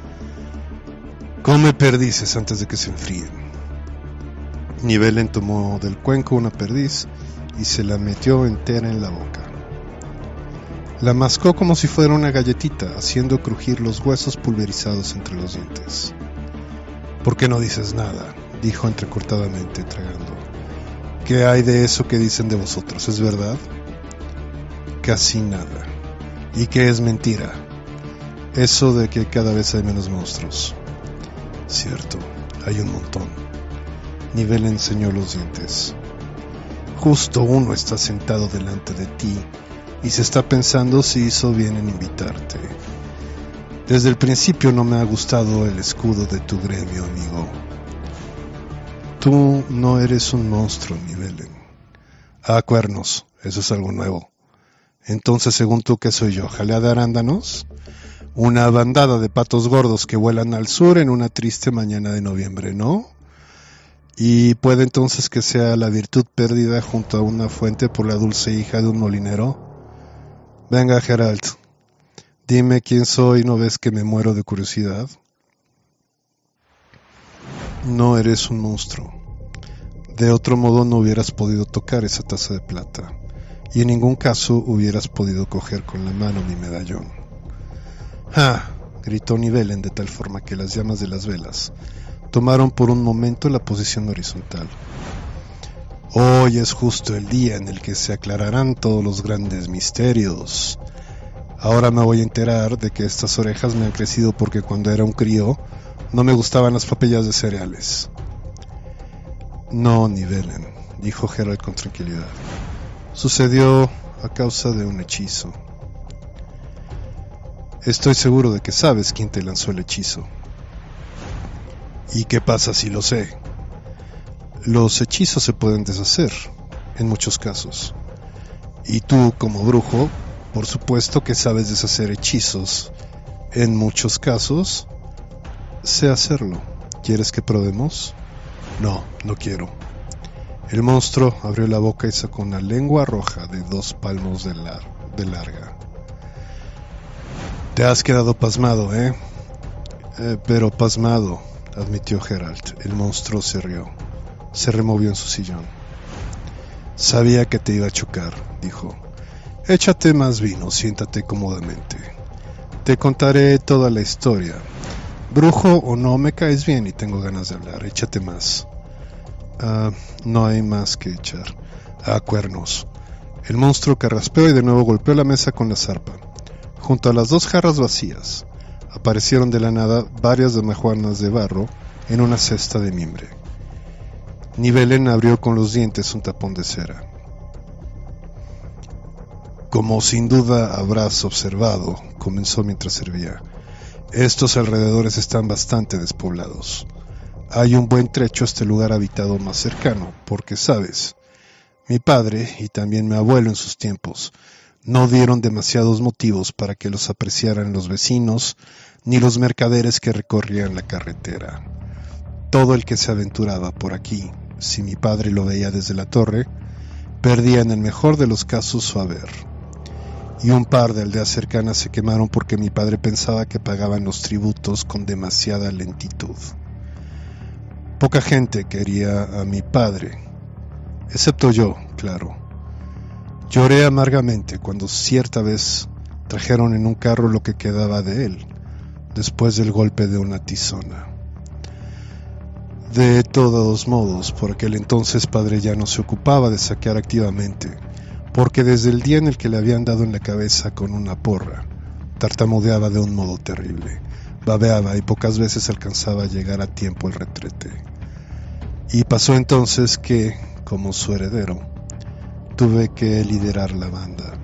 Come perdices antes de que se enfríen. Nivellen tomó del cuenco una perdiz y se la metió entera en la boca. La mascó como si fuera una galletita, haciendo crujir los huesos pulverizados entre los dientes. ¿Por qué no dices nada?, dijo entrecortadamente, tragando. ¿Qué hay de eso que dicen de vosotros? ¿Es verdad? Casi nada. ¿Y qué es mentira? Eso de que cada vez hay menos monstruos. Cierto, hay un montón. Nivellen enseñó los dientes. Justo uno está sentado delante de ti y se está pensando si hizo bien en invitarte. Desde el principio no me ha gustado el escudo de tu gremio, amigo. Tú no eres un monstruo, Nivellen. Ah, cuernos, eso es algo nuevo. Entonces, según tú, ¿qué soy yo? ¿Jalea de arándanos? Una bandada de patos gordos que vuelan al sur en una triste mañana de noviembre, ¿no? ¿Y puede entonces que sea la virtud perdida junto a una fuente por la dulce hija de un molinero? Venga, Geralt, dime quién soy, ¿no ves que me muero de curiosidad? No eres un monstruo. De otro modo no hubieras podido tocar esa taza de plata. y en ningún caso hubieras podido coger con la mano mi medallón. ¡Ja!, gritó Nivellen de tal forma que las llamas de las velas tomaron por un momento la posición horizontal. Hoy es justo el día en el que se aclararán todos los grandes misterios. Ahora me voy a enterar de que estas orejas me han crecido porque cuando era un crío no me gustaban las papillas de cereales. No, Nivellen, dijo Geralt con tranquilidad. Sucedió a causa de un hechizo. Estoy seguro de que sabes quién te lanzó el hechizo. ¿Y qué pasa si lo sé? Los hechizos se pueden deshacer, en muchos casos. Y tú, como brujo, por supuesto que sabes deshacer hechizos. En muchos casos, sé hacerlo. ¿Quieres que probemos? No, no quiero. El monstruo abrió la boca y sacó una lengua roja de dos palmos de, lar- de larga. Te has quedado pasmado, ¿eh? ¿eh? Pero pasmado, admitió Geralt. El monstruo se rió. Se removió en su sillón. Sabía que te iba a chocar, dijo. Échate más vino, siéntate cómodamente. Te contaré toda la historia. Brujo o no, me caes bien y tengo ganas de hablar. Échate más. Ah, no hay más que echar. Ah, cuernos. El monstruo carraspeó y de nuevo golpeó la mesa con la zarpa. Junto a las dos jarras vacías, aparecieron de la nada varias damajuanas de barro en una cesta de mimbre. Nivellen abrió con los dientes un tapón de cera. Como sin duda habrás observado, comenzó mientras servía, estos alrededores están bastante despoblados. Hay un buen trecho a este lugar habitado más cercano, porque, sabes, mi padre y también mi abuelo en sus tiempos no dieron demasiados motivos para que los apreciaran los vecinos ni los mercaderes que recorrían la carretera. Todo el que se aventuraba por aquí, si mi padre lo veía desde la torre, perdía en el mejor de los casos su haber. Y un par de aldeas cercanas se quemaron porque mi padre pensaba que pagaban los tributos con demasiada lentitud. Poca gente quería a mi padre, excepto yo, claro. Lloré amargamente cuando cierta vez trajeron en un carro lo que quedaba de él, después del golpe de una tizona. De todos modos, por aquel entonces padre ya no se ocupaba de saquear activamente, porque desde el día en el que le habían dado en la cabeza con una porra, tartamudeaba de un modo terrible, babeaba y pocas veces alcanzaba a llegar a tiempo el retrete. Y pasó entonces que, como su heredero, tuve que liderar la banda.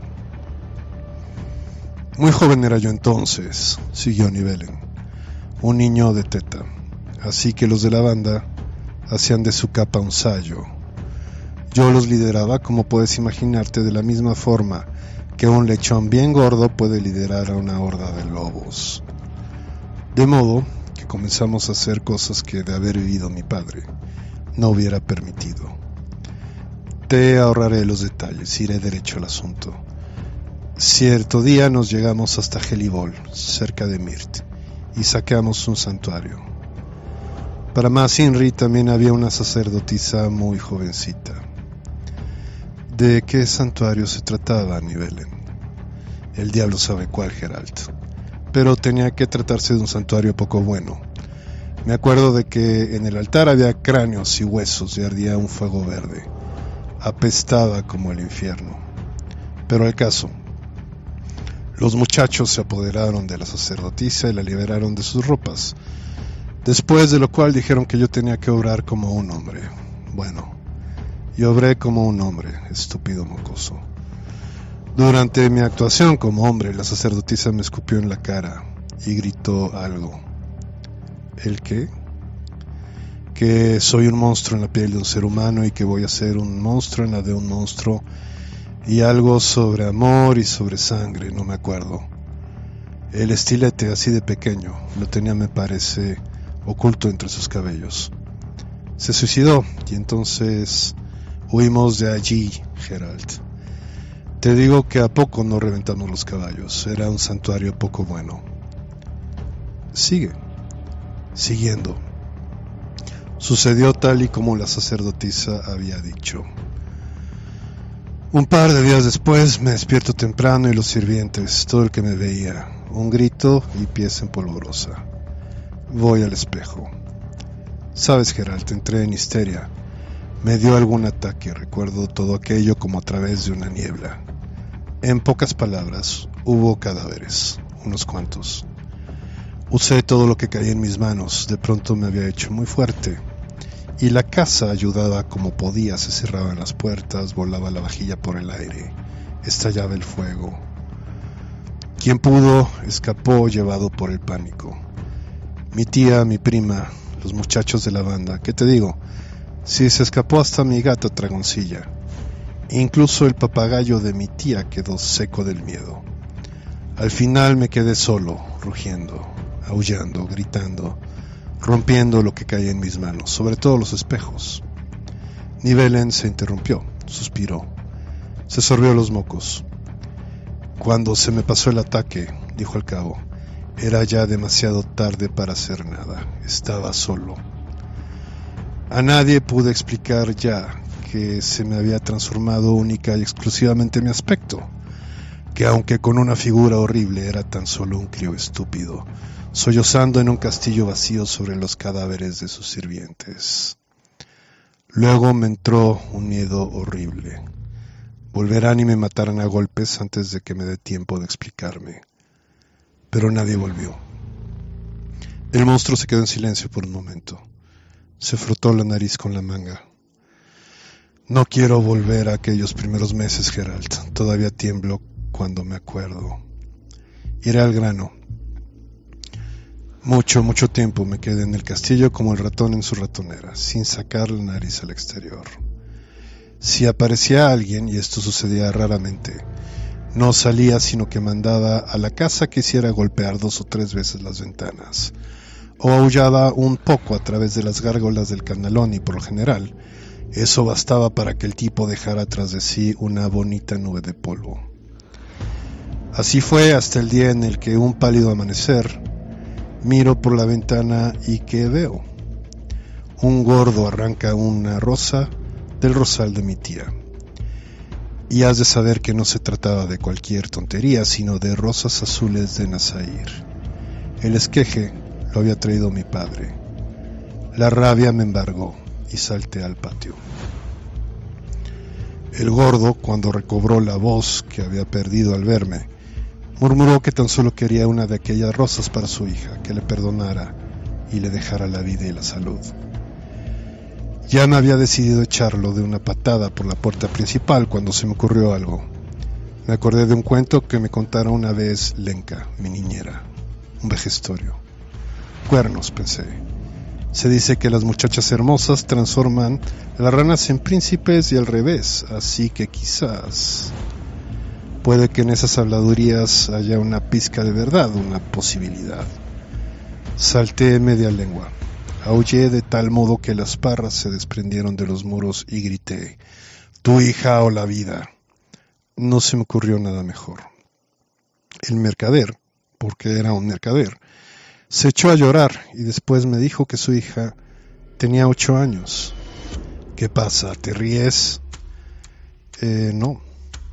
Muy joven era yo entonces, siguió Nivellen, un niño de teta, así que los de la banda hacían de su capa un sayo. Yo los lideraba, como puedes imaginarte, de la misma forma que un lechón bien gordo puede liderar a una horda de lobos. De modo que comenzamos a hacer cosas que, de haber vivido mi padre, no hubiera permitido. Te ahorraré los detalles, iré derecho al asunto. Cierto día nos llegamos hasta Helibol, cerca de Mirt, y saqueamos un santuario. Para más Inri también había una sacerdotisa muy jovencita. ¿De qué santuario se trataba, Nivellen? El diablo sabe cuál, Geralt. Pero tenía que tratarse de un santuario poco bueno. Me acuerdo de que en el altar había cráneos y huesos y ardía un fuego verde. Apestaba como el infierno. Pero al caso, los muchachos se apoderaron de la sacerdotisa y la liberaron de sus ropas, después de lo cual dijeron que yo tenía que obrar como un hombre. Bueno, yo obré como un hombre, estúpido mocoso. Durante mi actuación como hombre, la sacerdotisa me escupió en la cara y gritó algo. ¿El qué? Que soy un monstruo en la piel de un ser humano y que voy a ser un monstruo en la de un monstruo, y algo sobre amor y sobre sangre, no me acuerdo. El estilete así de pequeño lo tenía, me parece, oculto entre sus cabellos. Se suicidó y entonces huimos de allí, Geralt. Te digo que a poco no reventamos los caballos, era un santuario poco bueno. Sigue, siguiendo. Sucedió tal y como la sacerdotisa había dicho. Un par de días después me despierto temprano y los sirvientes, todo el que me veía, un grito y pies en polvorosa. Voy al espejo. Sabes, Geralt, entré en histeria. Me dio algún ataque, recuerdo todo aquello como a través de una niebla. En pocas palabras, hubo cadáveres, unos cuantos. Usé todo lo que caía en mis manos, de pronto me había hecho muy fuerte. Y la casa ayudaba como podía, se cerraban las puertas, volaba la vajilla por el aire, estallaba el fuego. Quien pudo, escapó llevado por el pánico. Mi tía, mi prima, los muchachos de la banda, ¿qué te digo? Si se escapó hasta mi gata Dragoncilla. Incluso el papagayo de mi tía quedó seco del miedo. Al final me quedé solo, rugiendo, aullando, gritando, rompiendo lo que caía en mis manos, sobre todo los espejos. Nivellen se interrumpió, suspiró, se sorbió los mocos. Cuando se me pasó el ataque, dijo al cabo, era ya demasiado tarde para hacer nada, estaba solo. A nadie pude explicar ya que se me había transformado única y exclusivamente mi aspecto, que aunque con una figura horrible era tan solo un crío estúpido, sollozando en un castillo vacío sobre los cadáveres de sus sirvientes. Luego me entró un miedo horrible. Volverán y me matarán a golpes antes de que me dé tiempo de explicarme. Pero nadie volvió. El monstruo se quedó en silencio por un momento. Se frotó la nariz con la manga. No quiero volver a aquellos primeros meses, Geralt. Todavía tiemblo cuando me acuerdo. Iré al grano. Mucho, mucho tiempo me quedé en el castillo como el ratón en su ratonera, sin sacar la nariz al exterior. Si aparecía alguien, y esto sucedía raramente, no salía sino que mandaba a la casa que hiciera golpear dos o tres veces las ventanas, o aullaba un poco a través de las gárgolas del canalón y por lo general, eso bastaba para que el tipo dejara tras de sí una bonita nube de polvo. Así fue hasta el día en el que un pálido amanecer, miro por la ventana y ¿qué veo? Un gordo arranca una rosa del rosal de mi tía. Y has de saber que no se trataba de cualquier tontería, sino de rosas azules de Nazair. El esqueje lo había traído mi padre. La rabia me embargó y salté al patio. El gordo, cuando recobró la voz que había perdido al verme, murmuró que tan solo quería una de aquellas rosas para su hija, que le perdonara y le dejara la vida y la salud. Ya me había decidido echarlo de una patada por la puerta principal cuando se me ocurrió algo. Me acordé de un cuento que me contara una vez Lenka, mi niñera, un vejestorio. Cuernos, pensé. Se dice que las muchachas hermosas transforman las ranas en príncipes y al revés, así que quizás... Puede que en esas habladurías haya una pizca de verdad, una posibilidad. Salté media lengua. Aullé de tal modo que las parras se desprendieron de los muros y grité, «Tu hija o la vida». No se me ocurrió nada mejor. El mercader, porque era un mercader, se echó a llorar y después me dijo que su hija tenía ocho años. «¿Qué pasa? ¿Te ríes?» Eh, no.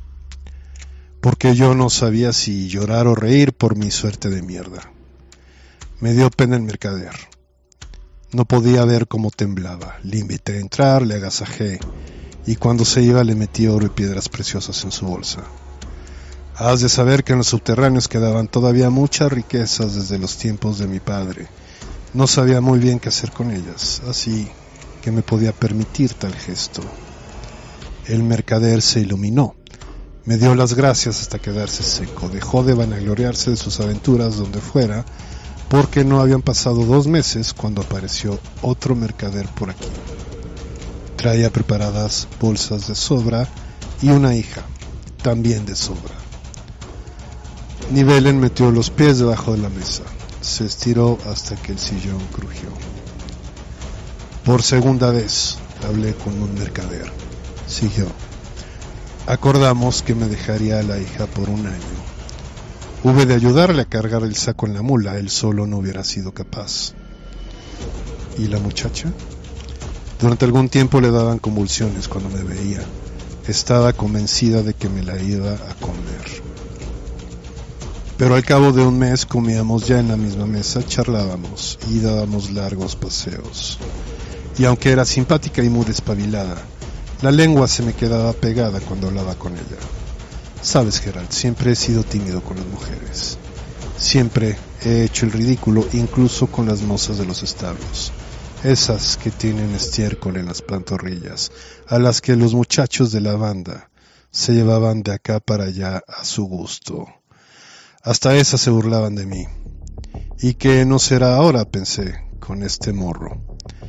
Porque yo no sabía si llorar o reír por mi suerte de mierda. Me dio pena el mercader. No podía ver cómo temblaba. Le invité a entrar, le agasajé, y cuando se iba le metí oro y piedras preciosas en su bolsa. Has de saber que en los subterráneos quedaban todavía muchas riquezas desde los tiempos de mi padre. No sabía muy bien qué hacer con ellas, así que me podía permitir tal gesto. El mercader se iluminó. Me dio las gracias hasta quedarse seco. Dejó de vanagloriarse de sus aventuras donde fuera, porque no habían pasado dos meses cuando apareció otro mercader por aquí. Traía preparadas bolsas de sobra y una hija, también de sobra. Nivellen metió los pies debajo de la mesa. Se estiró hasta que el sillón crujió. Por segunda vez hablé con un mercader. Siguió. Acordamos que me dejaría a la hija por un año. Hube de ayudarle a cargar el saco en la mula, él solo no hubiera sido capaz. ¿Y la muchacha? Durante algún tiempo le daban convulsiones cuando me veía. Estaba convencida de que me la iba a comer. Pero al cabo de un mes comíamos ya en la misma mesa, charlábamos y dábamos largos paseos. Y aunque era simpática y muy despabilada, la lengua se me quedaba pegada cuando hablaba con ella. Sabes, Gerald, siempre he sido tímido con las mujeres. Siempre he hecho el ridículo, incluso con las mozas de los establos. Esas que tienen estiércol en las pantorrillas, a las que los muchachos de la banda se llevaban de acá para allá a su gusto. Hasta esas se burlaban de mí. ¿Y qué no será ahora?, pensé, con este morro.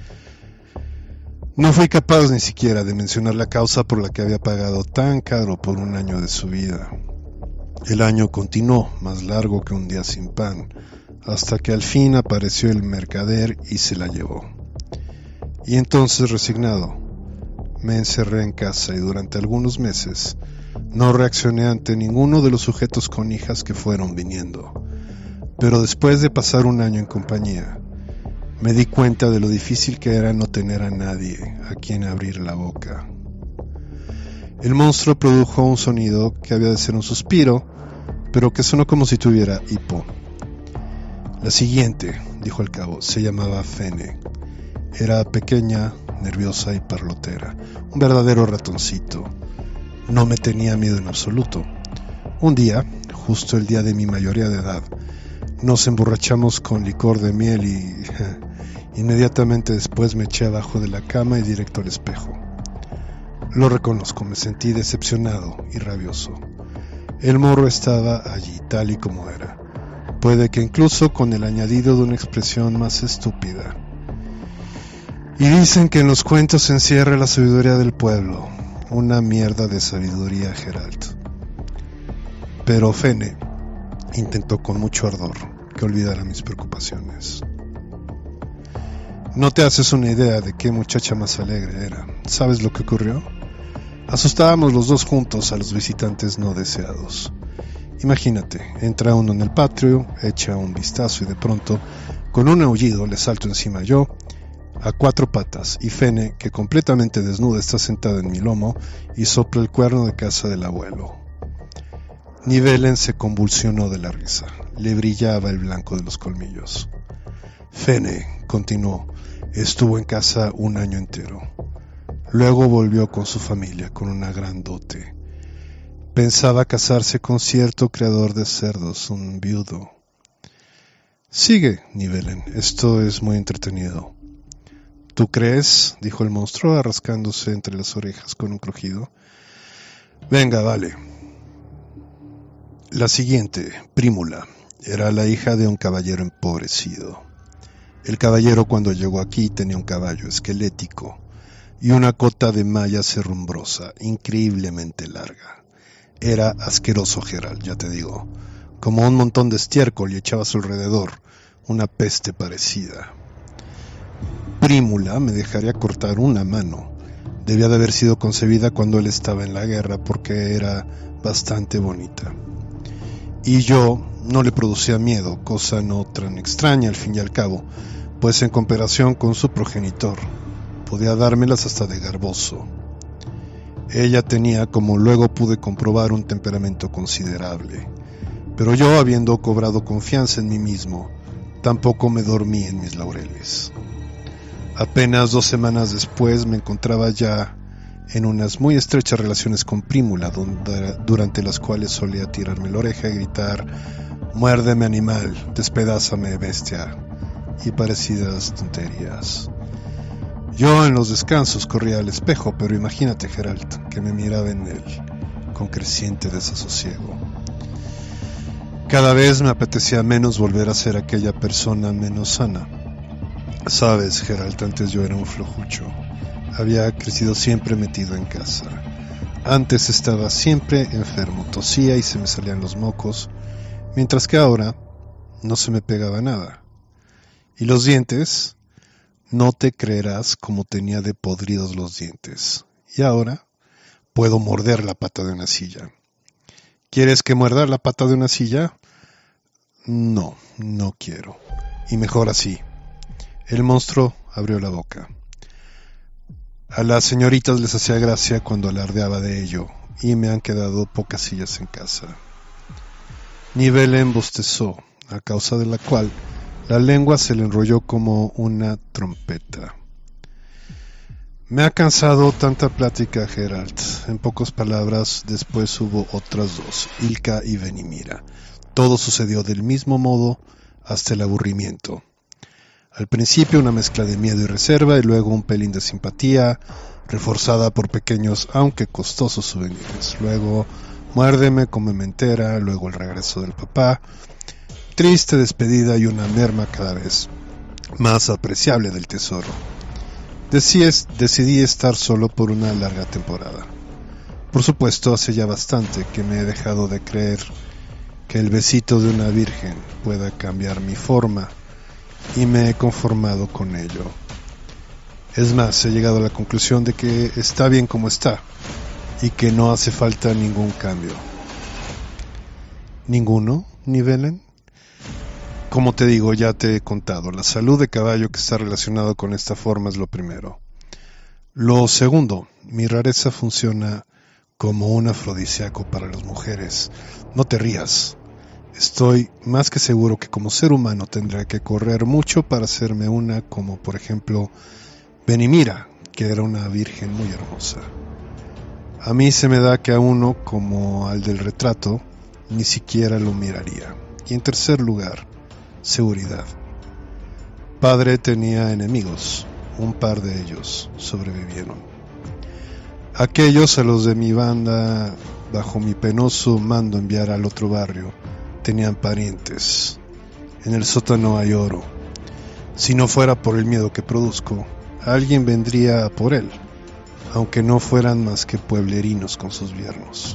No fui capaz ni siquiera de mencionar la causa por la que había pagado tan caro por un año de su vida. El año continuó, más largo que un día sin pan, hasta que al fin apareció el mercader y se la llevó. Y entonces, resignado, me encerré en casa y durante algunos meses no reaccioné ante ninguno de los sujetos con hijas que fueron viniendo. Pero después de pasar un año en compañía, me di cuenta de lo difícil que era no tener a nadie a quien abrir la boca. El monstruo produjo un sonido que había de ser un suspiro, pero que sonó como si tuviera hipo. La siguiente, dijo al cabo, se llamaba Fene. Era pequeña, nerviosa y parlotera, un verdadero ratoncito. No me tenía miedo en absoluto. Un día, justo el día de mi mayoría de edad, nos emborrachamos con licor de miel y inmediatamente después me eché abajo de la cama y directo al espejo. Lo reconozco, me sentí decepcionado y rabioso. El morro estaba allí, tal y como era. Puede que incluso con el añadido de una expresión más estúpida. Y dicen que en los cuentos se encierra la sabiduría del pueblo. Una mierda de sabiduría, Gerald. Pero Fene intentó con mucho ardor que olvidara mis preocupaciones. No te haces una idea de qué muchacha más alegre era. ¿Sabes lo que ocurrió? Asustábamos los dos juntos a los visitantes no deseados. Imagínate, entra uno en el patio, echa un vistazo y de pronto, con un aullido, le salto encima yo, a cuatro patas, y Fene, que completamente desnuda está sentada en mi lomo y sopla el cuerno de casa del abuelo. Nivellen se convulsionó de la risa. Le brillaba el blanco de los colmillos. Fene, continuó, estuvo en casa un año entero. Luego volvió con su familia, con una gran dote. Pensaba casarse con cierto criador de cerdos, un viudo. Sigue, Nivellen, esto es muy entretenido. ¿Tú crees?, dijo el monstruo, arrascándose entre las orejas con un crujido. Venga, vale. La siguiente, Prímula, era la hija de un caballero empobrecido. El caballero cuando llegó aquí tenía un caballo esquelético y una cota de malla herrumbrosa, increíblemente larga. Era asqueroso, Gerald, ya te digo, como un montón de estiércol y echaba a su alrededor una peste parecida. Prímula me dejaría cortar una mano. Debía de haber sido concebida cuando él estaba en la guerra porque era bastante bonita. Y yo no le producía miedo, cosa no tan extraña al fin y al cabo, pues en comparación con su progenitor, podía dármelas hasta de garboso. Ella tenía, como luego pude comprobar, un temperamento considerable, pero yo, habiendo cobrado confianza en mí mismo, tampoco me dormí en mis laureles. Apenas dos semanas después me encontraba ya en unas muy estrechas relaciones con Prímula, donde, durante las cuales solía tirarme la oreja y gritar «Muérdeme, animal, despedázame, bestia», y parecidas tonterías. Yo en los descansos corría al espejo, pero imagínate, Gerald, que me miraba en él, con creciente desasosiego. Cada vez me apetecía menos volver a ser aquella persona menos sana. Sabes, Gerald, antes yo era un flojucho. Había crecido siempre metido en casa. Antes estaba siempre enfermo, tosía y se me salían los mocos, mientras que ahora no se me pegaba nada. Y los dientes, no te creerás cómo tenía de podridos los dientes. Y ahora puedo morder la pata de una silla. ¿Quieres que muerda la pata de una silla? No, no quiero. Y mejor así. El monstruo abrió la boca. A las señoritas les hacía gracia cuando alardeaba de ello, y me han quedado pocas sillas en casa. Nivellen bostezó, a causa de la cual la lengua se le enrolló como una trompeta. Me ha cansado tanta plática, Geralt. En pocas palabras, después hubo otras dos, Ilka y Benimira. Todo sucedió del mismo modo hasta el aburrimiento. Al principio una mezcla de miedo y reserva, y luego un pelín de simpatía, reforzada por pequeños aunque costosos souvenirs. Luego, muérdeme, cómeme entera, luego el regreso del papá, triste despedida y una merma cada vez más apreciable del tesoro. Decidí estar solo por una larga temporada. Por supuesto, hace ya bastante que me he dejado de creer que el besito de una virgen pueda cambiar mi forma, y me he conformado con ello. Es más, he llegado a la conclusión de que está bien como está, y que no hace falta ningún cambio. ¿Ninguno, Nivellen? Como te digo, ya te he contado, la salud de caballo que está relacionado con esta forma es lo primero. Lo segundo, mi rareza funciona como un afrodisíaco para las mujeres. No te rías. Estoy más que seguro que como ser humano tendré que correr mucho para hacerme una, como por ejemplo Benimira, que era una virgen muy hermosa. A mí se me da que a uno, como al del retrato, ni siquiera lo miraría. Y en tercer lugar, seguridad. Padre tenía enemigos, un par de ellos sobrevivieron. Aquellos a los de mi banda, bajo mi penoso mando enviar al otro barrio, tenían parientes. En el sótano hay oro. Si no fuera por el miedo que produzco, alguien vendría por él, aunque no fueran más que pueblerinos con sus yernos.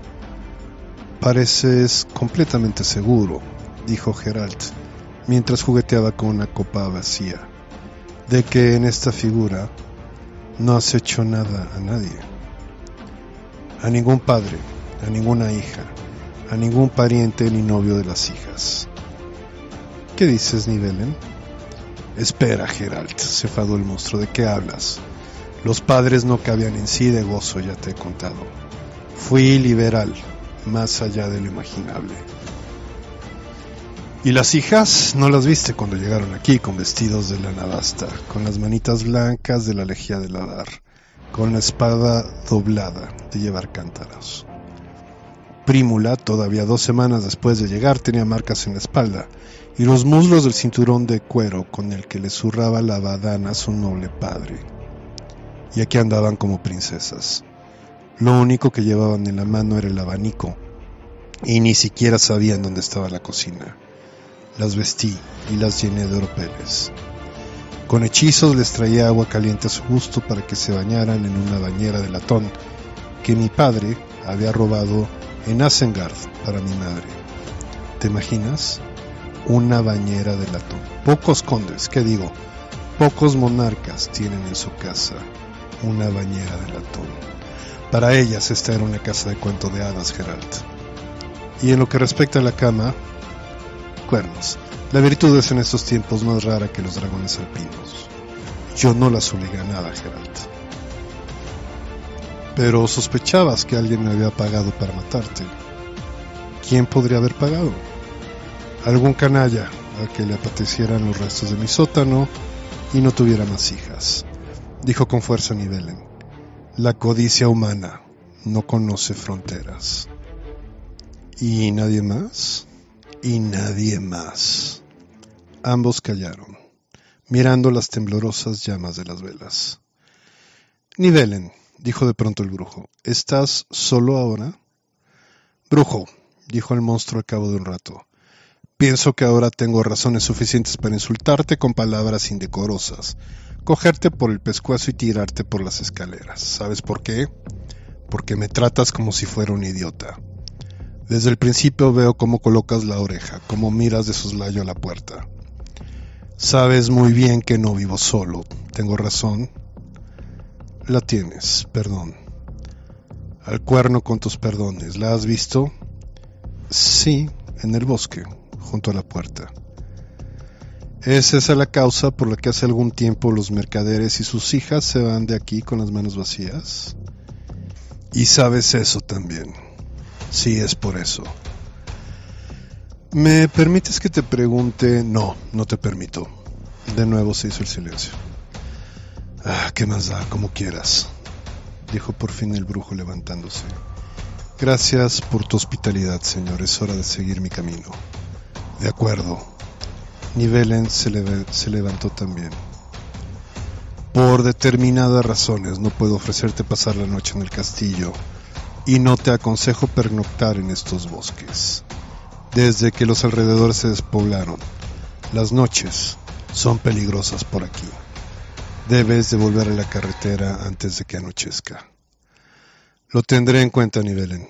Pareces completamente seguro, dijo Geralt, mientras jugueteaba con una copa vacía, de que en esta figura no has hecho nada a nadie. A ningún padre, a ninguna hija, a ningún pariente ni novio de las hijas. ¿Qué dices, Nivellen? Espera, Geralt, se enfadó el monstruo, ¿de qué hablas? Los padres no cabían en sí de gozo, ya te he contado. Fui liberal, más allá de lo imaginable. ¿Y las hijas? ¿No las viste cuando llegaron aquí con vestidos de lana basta, con las manitas blancas de la lejía del Hadar, con la espada doblada de llevar cántaros? Prímula, todavía dos semanas después de llegar, tenía marcas en la espalda y los muslos del cinturón de cuero con el que le zurraba la badana a su noble padre. Y aquí andaban como princesas. Lo único que llevaban en la mano era el abanico, y ni siquiera sabían dónde estaba la cocina. Las vestí y las llené de oropeles. Con hechizos les traía agua caliente a su gusto para que se bañaran en una bañera de latón que mi padre había robado en Asengard para mi madre. ¿Te imaginas? Una bañera de latón. Pocos condes, ¿qué digo? Pocos monarcas tienen en su casa una bañera de latón. Para ellas esta era una casa de cuento de hadas, Geralt. Y en lo que respecta a la cama, cuernos. La virtud es en estos tiempos más rara que los dragones alpinos. Yo no las obligué a nada, Geralt. Pero sospechabas que alguien me había pagado para matarte. ¿Quién podría haber pagado? Algún canalla al que le apetecieran los restos de mi sótano y no tuviera más hijas, dijo con fuerza Nivellen. La codicia humana no conoce fronteras. ¿Y nadie más? Y nadie más. Ambos callaron, mirando las temblorosas llamas de las velas. Nivellen, dijo de pronto el brujo, ¿estás solo ahora? Brujo, dijo el monstruo al cabo de un rato, pienso que ahora tengo razones suficientes para insultarte con palabras indecorosas, cogerte por el pescuezo y tirarte por las escaleras. ¿Sabes por qué? Porque me tratas como si fuera un idiota. Desde el principio veo cómo colocas la oreja, cómo miras de soslayo a la puerta. Sabes muy bien que no vivo solo. ¿Tengo razón? La tienes, perdón. Al cuerno con tus perdones. ¿La has visto? Sí, en el bosque, junto a la puerta. ¿Es esa la causa por la que hace algún tiempo los mercaderes y sus hijas se van de aquí con las manos vacías? Y sabes eso también. Sí, es por eso. ¿Me permites que te pregunte? No, no te permito. De nuevo se hizo el silencio. Ah, ¿qué más da? Como quieras, dijo por fin el brujo levantándose. Gracias por tu hospitalidad, señor. Es hora de seguir mi camino. De acuerdo. Nivellen se, le- se levantó también. Por determinadas razones no puedo ofrecerte pasar la noche en el castillo y no te aconsejo pernoctar en estos bosques. Desde que los alrededores se despoblaron, las noches son peligrosas por aquí. Debes de volver a la carretera antes de que anochezca. Lo tendré en cuenta, Nivellen.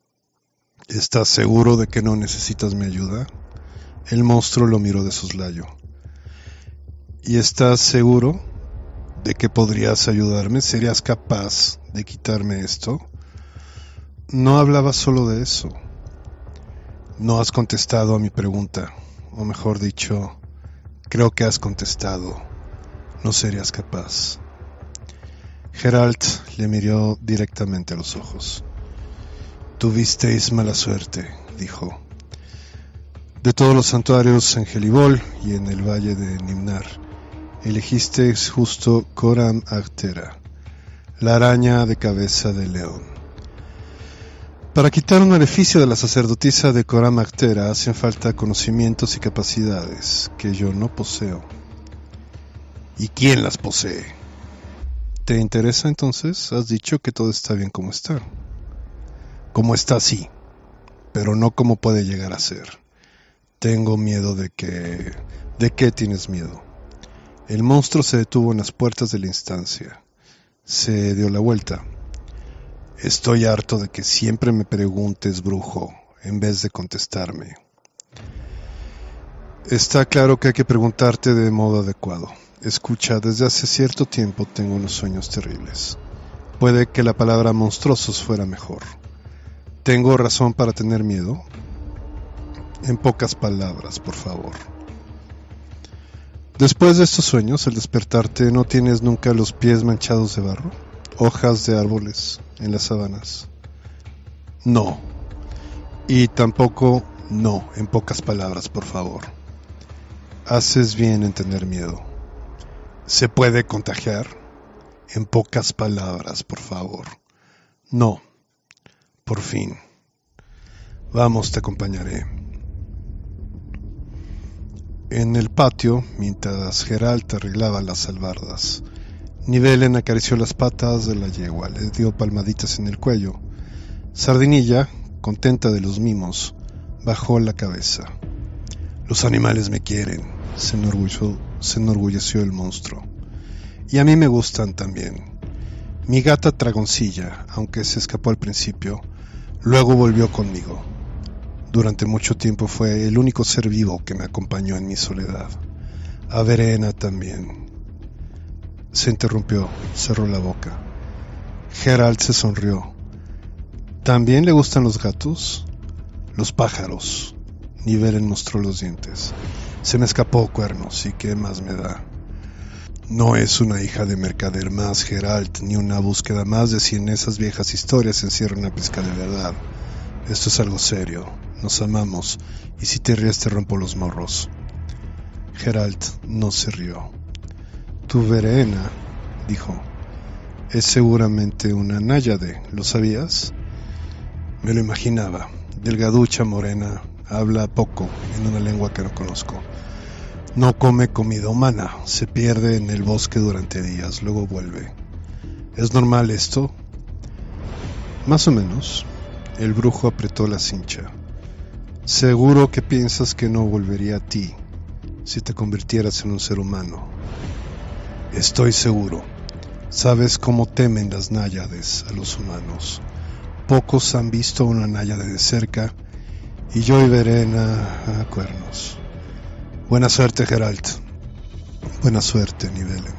¿Estás seguro de que no necesitas mi ayuda? El monstruo lo miró de soslayo. ¿Y estás seguro de que podrías ayudarme? ¿Serías capaz de quitarme esto? No hablaba solo de eso. No has contestado a mi pregunta, o mejor dicho, creo que has contestado. No serías capaz. Geralt le miró directamente a los ojos. Tuvisteis mala suerte, dijo. De todos los santuarios en Helibol y en el valle de Nimnar, elegisteis justo Coram Artera, la araña de cabeza de león. Para quitar un maleficio de la sacerdotisa de Coram Artera hacen falta conocimientos y capacidades que yo no poseo. ¿Y quién las posee? ¿Te interesa entonces? Has dicho que todo está bien como está. Como está, sí, pero no como puede llegar a ser. Tengo miedo de que... ¿De qué tienes miedo? El monstruo se detuvo en las puertas de la instancia. Se dio la vuelta. Estoy harto de que siempre me preguntes, brujo, en vez de contestarme. Está claro que hay que preguntarte de modo adecuado. Escucha, desde hace cierto tiempo tengo unos sueños terribles. Puede que la palabra monstruosos fuera mejor. ¿Tengo razón para tener miedo? En pocas palabras, por favor. Después de estos sueños, al despertarte, ¿no tienes nunca los pies manchados de barro? ¿Hojas de árboles en las sabanas? No. Y tampoco no, en pocas palabras, por favor. Haces bien en tener miedo. ¿Se puede contagiar? En pocas palabras, por favor. No. Por fin. Vamos, te acompañaré. En el patio, mientras Geralt arreglaba las albardas, Nivellen acarició las patas de la yegua, le dio palmaditas en el cuello. Sardinilla, contenta de los mimos, bajó la cabeza. Los animales me quieren, se enorgulleció, se enorgulleció el monstruo. Y a mí me gustan también. Mi gata Dragoncilla, aunque se escapó al principio, luego volvió conmigo. Durante mucho tiempo fue el único ser vivo que me acompañó en mi soledad. A Verena también. Se interrumpió, cerró la boca. Geralt se sonrió. ¿También le gustan los gatos? Los pájaros. Nivellen mostró los dientes. Se me escapó, Cuernos, ¿y qué más me da? No es una hija de mercader más, Geralt, ni una búsqueda más de si en esas viejas historias se encierra una pizca de verdad. Esto es algo serio. Nos amamos, y si te ríes te rompo los morros. Geralt no se rió. Tu Verena, dijo, es seguramente una náyade, ¿lo sabías? Me lo imaginaba. Delgaducha, morena, habla poco en una lengua que no conozco. No come comida humana, se pierde en el bosque durante días, luego vuelve. ¿Es normal esto? Más o menos. El brujo apretó la cincha. Seguro que piensas que no volvería a ti si te convirtieras en un ser humano. Estoy seguro. Sabes cómo temen las náyades a los humanos. Pocos han visto a una náyade de cerca y yo y Verena a Cuernos. Buena suerte, Geralt. Buena suerte, Nivellen.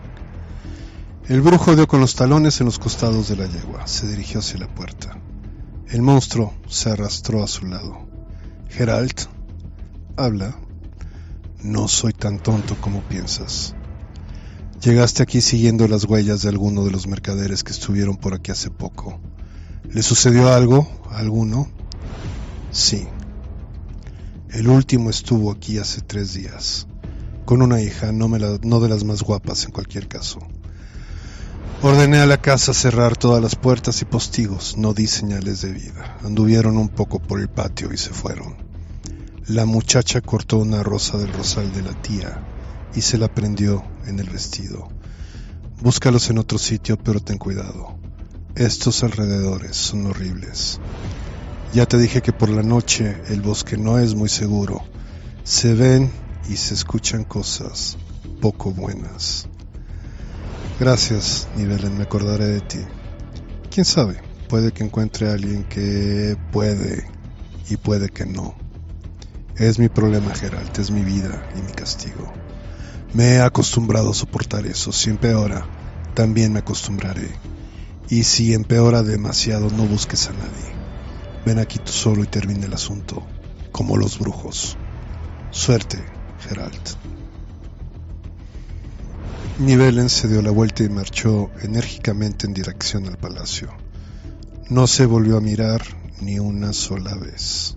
El brujo dio con los talones en los costados de la yegua. Se dirigió hacia la puerta. El monstruo se arrastró a su lado. Geralt, habla. No soy tan tonto como piensas. Llegaste aquí siguiendo las huellas de alguno de los mercaderes que estuvieron por aquí hace poco. ¿Le sucedió algo a alguno? Sí. El último estuvo aquí hace tres días, con una hija, no, me la, no de las más guapas en cualquier caso. Ordené a la casa cerrar todas las puertas y postigos, no di señales de vida. Anduvieron un poco por el patio y se fueron. La muchacha cortó una rosa del rosal de la tía y se la prendió en el vestido. Búscalos en otro sitio, pero ten cuidado. Estos alrededores son horribles. Ya te dije que por la noche el bosque no es muy seguro. Se ven y se escuchan cosas poco buenas. Gracias, Nivellen, me acordaré de ti. Quién sabe, puede que encuentre a alguien que puede y puede que no. Es mi problema, Geralt, es mi vida y mi castigo. Me he acostumbrado a soportar eso. Si empeora, también me acostumbraré. Y si empeora demasiado, no busques a nadie. Ven aquí tú solo y termina el asunto, como los brujos. Suerte, Geralt. Nivellen se dio la vuelta y marchó enérgicamente en dirección al palacio. No se volvió a mirar ni una sola vez.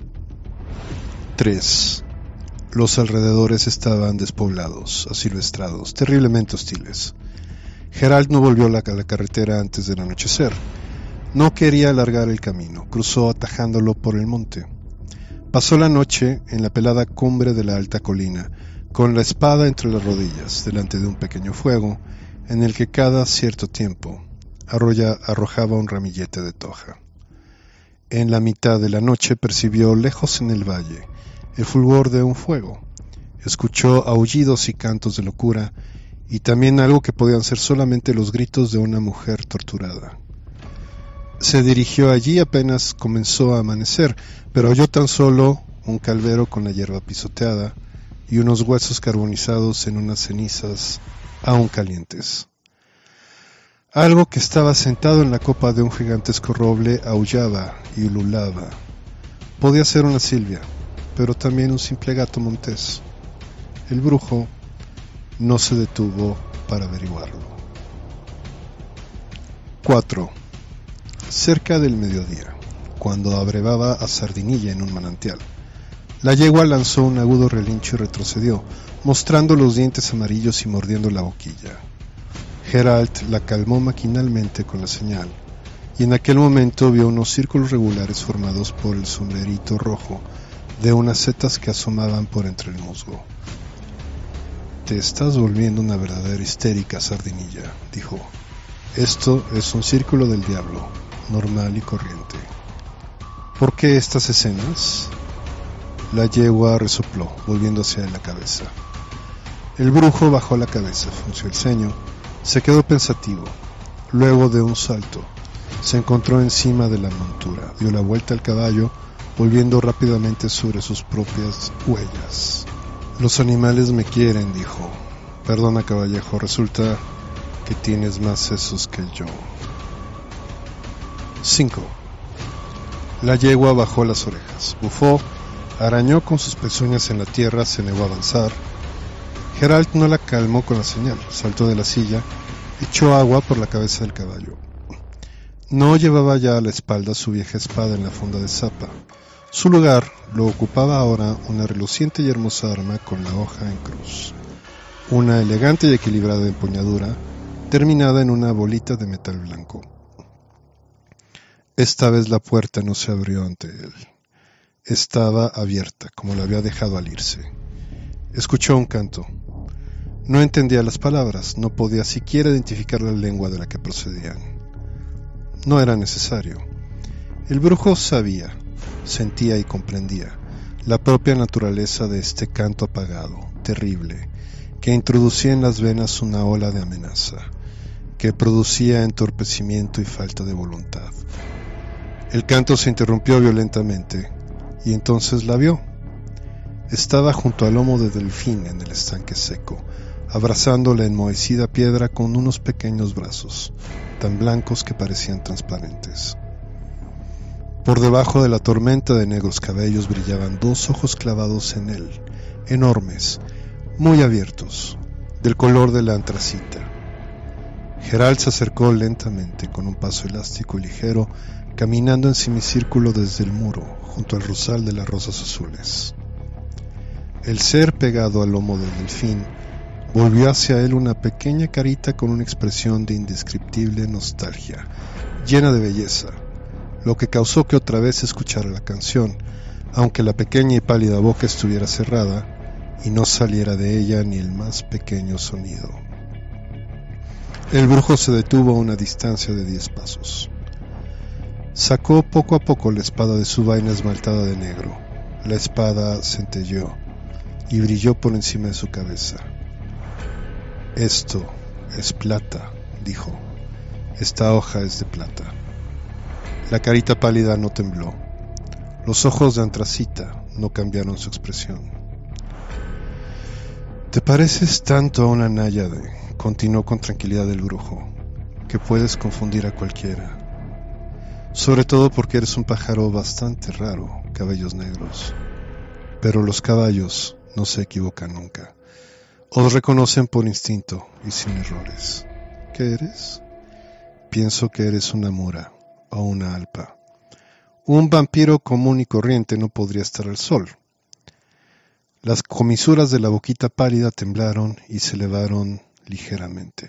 tres. Los alrededores estaban despoblados, asilvestrados, terriblemente hostiles. Geralt no volvió a la, a la carretera antes del anochecer. No quería alargar el camino, cruzó atajándolo por el monte. Pasó la noche en la pelada cumbre de la alta colina, con la espada entre las rodillas, delante de un pequeño fuego, en el que cada cierto tiempo arroya, arrojaba un ramillete de toja. En la mitad de la noche percibió lejos en el valle el fulgor de un fuego. Escuchó aullidos y cantos de locura, y también algo que podían ser solamente los gritos de una mujer torturada. Se dirigió allí apenas comenzó a amanecer, pero oyó tan solo un calvero con la hierba pisoteada y unos huesos carbonizados en unas cenizas aún calientes. Algo que estaba sentado en la copa de un gigantesco roble aullaba y ululaba. Podía ser una Silvia, pero también un simple gato montés. El brujo no se detuvo para averiguarlo. cuatro. Cerca del mediodía, cuando abrevaba a Sardinilla en un manantial, la yegua lanzó un agudo relincho y retrocedió, mostrando los dientes amarillos y mordiendo la boquilla. Geralt la calmó maquinalmente con la señal, y en aquel momento vio unos círculos regulares formados por el sombrerito rojo de unas setas que asomaban por entre el musgo. «Te estás volviendo una verdadera histérica, Sardinilla», dijo. «Esto es un círculo del diablo, normal y corriente». «¿Por qué estas escenas?». La yegua resopló, volviendo hacia la cabeza. El brujo bajó la cabeza, frunció el ceño, se quedó pensativo. Luego, de un salto, se encontró encima de la montura, dio la vuelta al caballo, volviendo rápidamente sobre sus propias huellas. «Los animales me quieren», dijo. «Perdona, caballejo, resulta que tienes más sesos que yo». cinco. La yegua bajó las orejas, bufó, arañó con sus pezuñas en la tierra, se negó a avanzar. Geralt no la calmó con la señal, saltó de la silla, echó agua por la cabeza del caballo. No llevaba ya a la espalda su vieja espada en la funda de zapa. Su lugar lo ocupaba ahora una reluciente y hermosa arma con la hoja en cruz. Una elegante y equilibrada empuñadura, terminada en una bolita de metal blanco. Esta vez la puerta no se abrió ante él. Estaba abierta, como la había dejado al irse. Escuchó un canto. No entendía las palabras, no podía siquiera identificar la lengua de la que procedían. No era necesario. El brujo sabía, sentía y comprendía la propia naturaleza de este canto apagado, terrible, que introducía en las venas una ola de amenaza, que producía entorpecimiento y falta de voluntad. El canto se interrumpió violentamente, y entonces la vio. Estaba junto al lomo de Delfín en el estanque seco, abrazando la enmohecida piedra con unos pequeños brazos, tan blancos que parecían transparentes. Por debajo de la tormenta de negros cabellos brillaban dos ojos clavados en él, enormes, muy abiertos, del color de la antracita. Geralt se acercó lentamente, con un paso elástico y ligero, caminando en semicírculo desde el muro, junto al rosal de las rosas azules. El ser pegado al lomo del delfín volvió hacia él una pequeña carita con una expresión de indescriptible nostalgia, llena de belleza, lo que causó que otra vez escuchara la canción, aunque la pequeña y pálida boca estuviera cerrada y no saliera de ella ni el más pequeño sonido. El brujo se detuvo a una distancia de diez pasos. Sacó poco a poco la espada de su vaina esmaltada de negro. La espada centelleó y brilló por encima de su cabeza. Esto es plata, dijo. Esta hoja es de plata. La carita pálida no tembló. Los ojos de antracita no cambiaron su expresión. Te pareces tanto a una náyade, continuó con tranquilidad el brujo, que puedes confundir a cualquiera. Sobre todo porque eres un pájaro bastante raro, cabellos negros. Pero los caballos no se equivocan nunca. Os reconocen por instinto y sin errores. ¿Qué eres? Pienso que eres una mura o una alpa. Un vampiro común y corriente no podría estar al sol. Las comisuras de la boquita pálida temblaron y se elevaron ligeramente.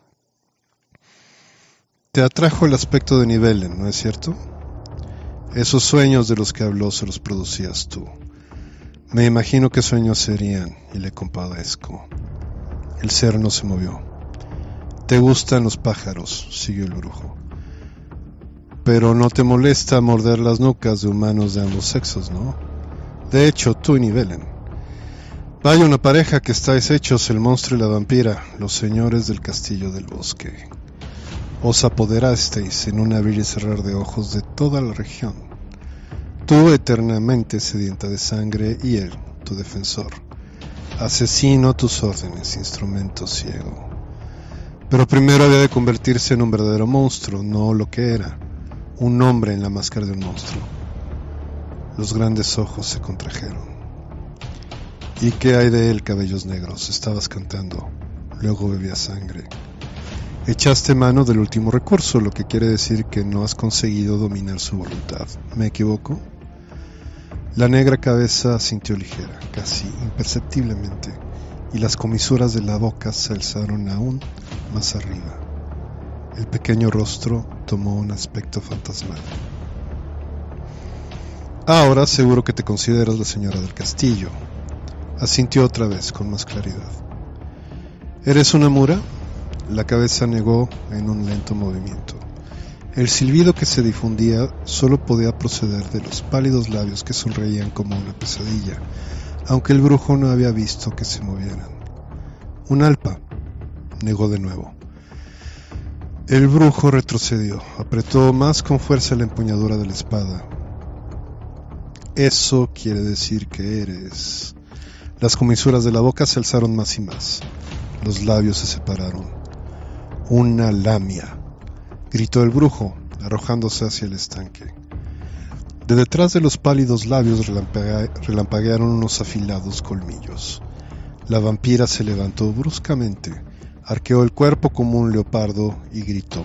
Te atrajo el aspecto de Nivellen, ¿no es cierto? Esos sueños de los que habló se los producías tú. Me imagino qué sueños serían y le compadezco. El ser no se movió. Te gustan los pájaros, siguió el brujo. Pero no te molesta morder las nucas de humanos de ambos sexos, ¿no? De hecho, tú y Nivellen. Vaya una pareja que estáis hechos, el monstruo y la vampira, los señores del castillo del bosque. Os apoderasteis en un abrir y cerrar de ojos de toda la región. Tú eternamente sedienta de sangre y él, tu defensor. Asesino a tus órdenes, instrumento ciego. Pero primero había de convertirse en un verdadero monstruo, no lo que era, un hombre en la máscara de un monstruo. Los grandes ojos se contrajeron. ¿Y qué hay de él, cabellos negros? Estabas cantando, luego bebías sangre. Echaste mano del último recurso, lo que quiere decir que no has conseguido dominar su voluntad. ¿Me equivoco? La negra cabeza sintió ligera, casi imperceptiblemente, y las comisuras de la boca se alzaron aún más arriba. El pequeño rostro tomó un aspecto fantasmal. Ahora seguro que te consideras la señora del castillo. Asintió otra vez con más claridad. ¿Eres una mura? La cabeza negó en un lento movimiento. El silbido que se difundía solo podía proceder de los pálidos labios que sonreían como una pesadilla, aunque el brujo no había visto que se movieran. Un alpa, negó de nuevo. El brujo retrocedió, apretó más con fuerza la empuñadura de la espada. Eso quiere decir que eres... Las comisuras de la boca se alzaron más y más. Los labios se separaron. Una lamia, gritó el brujo, arrojándose hacia el estanque. De detrás de los pálidos labios relampague- relampaguearon unos afilados colmillos. La vampira se levantó bruscamente, arqueó el cuerpo como un leopardo y gritó.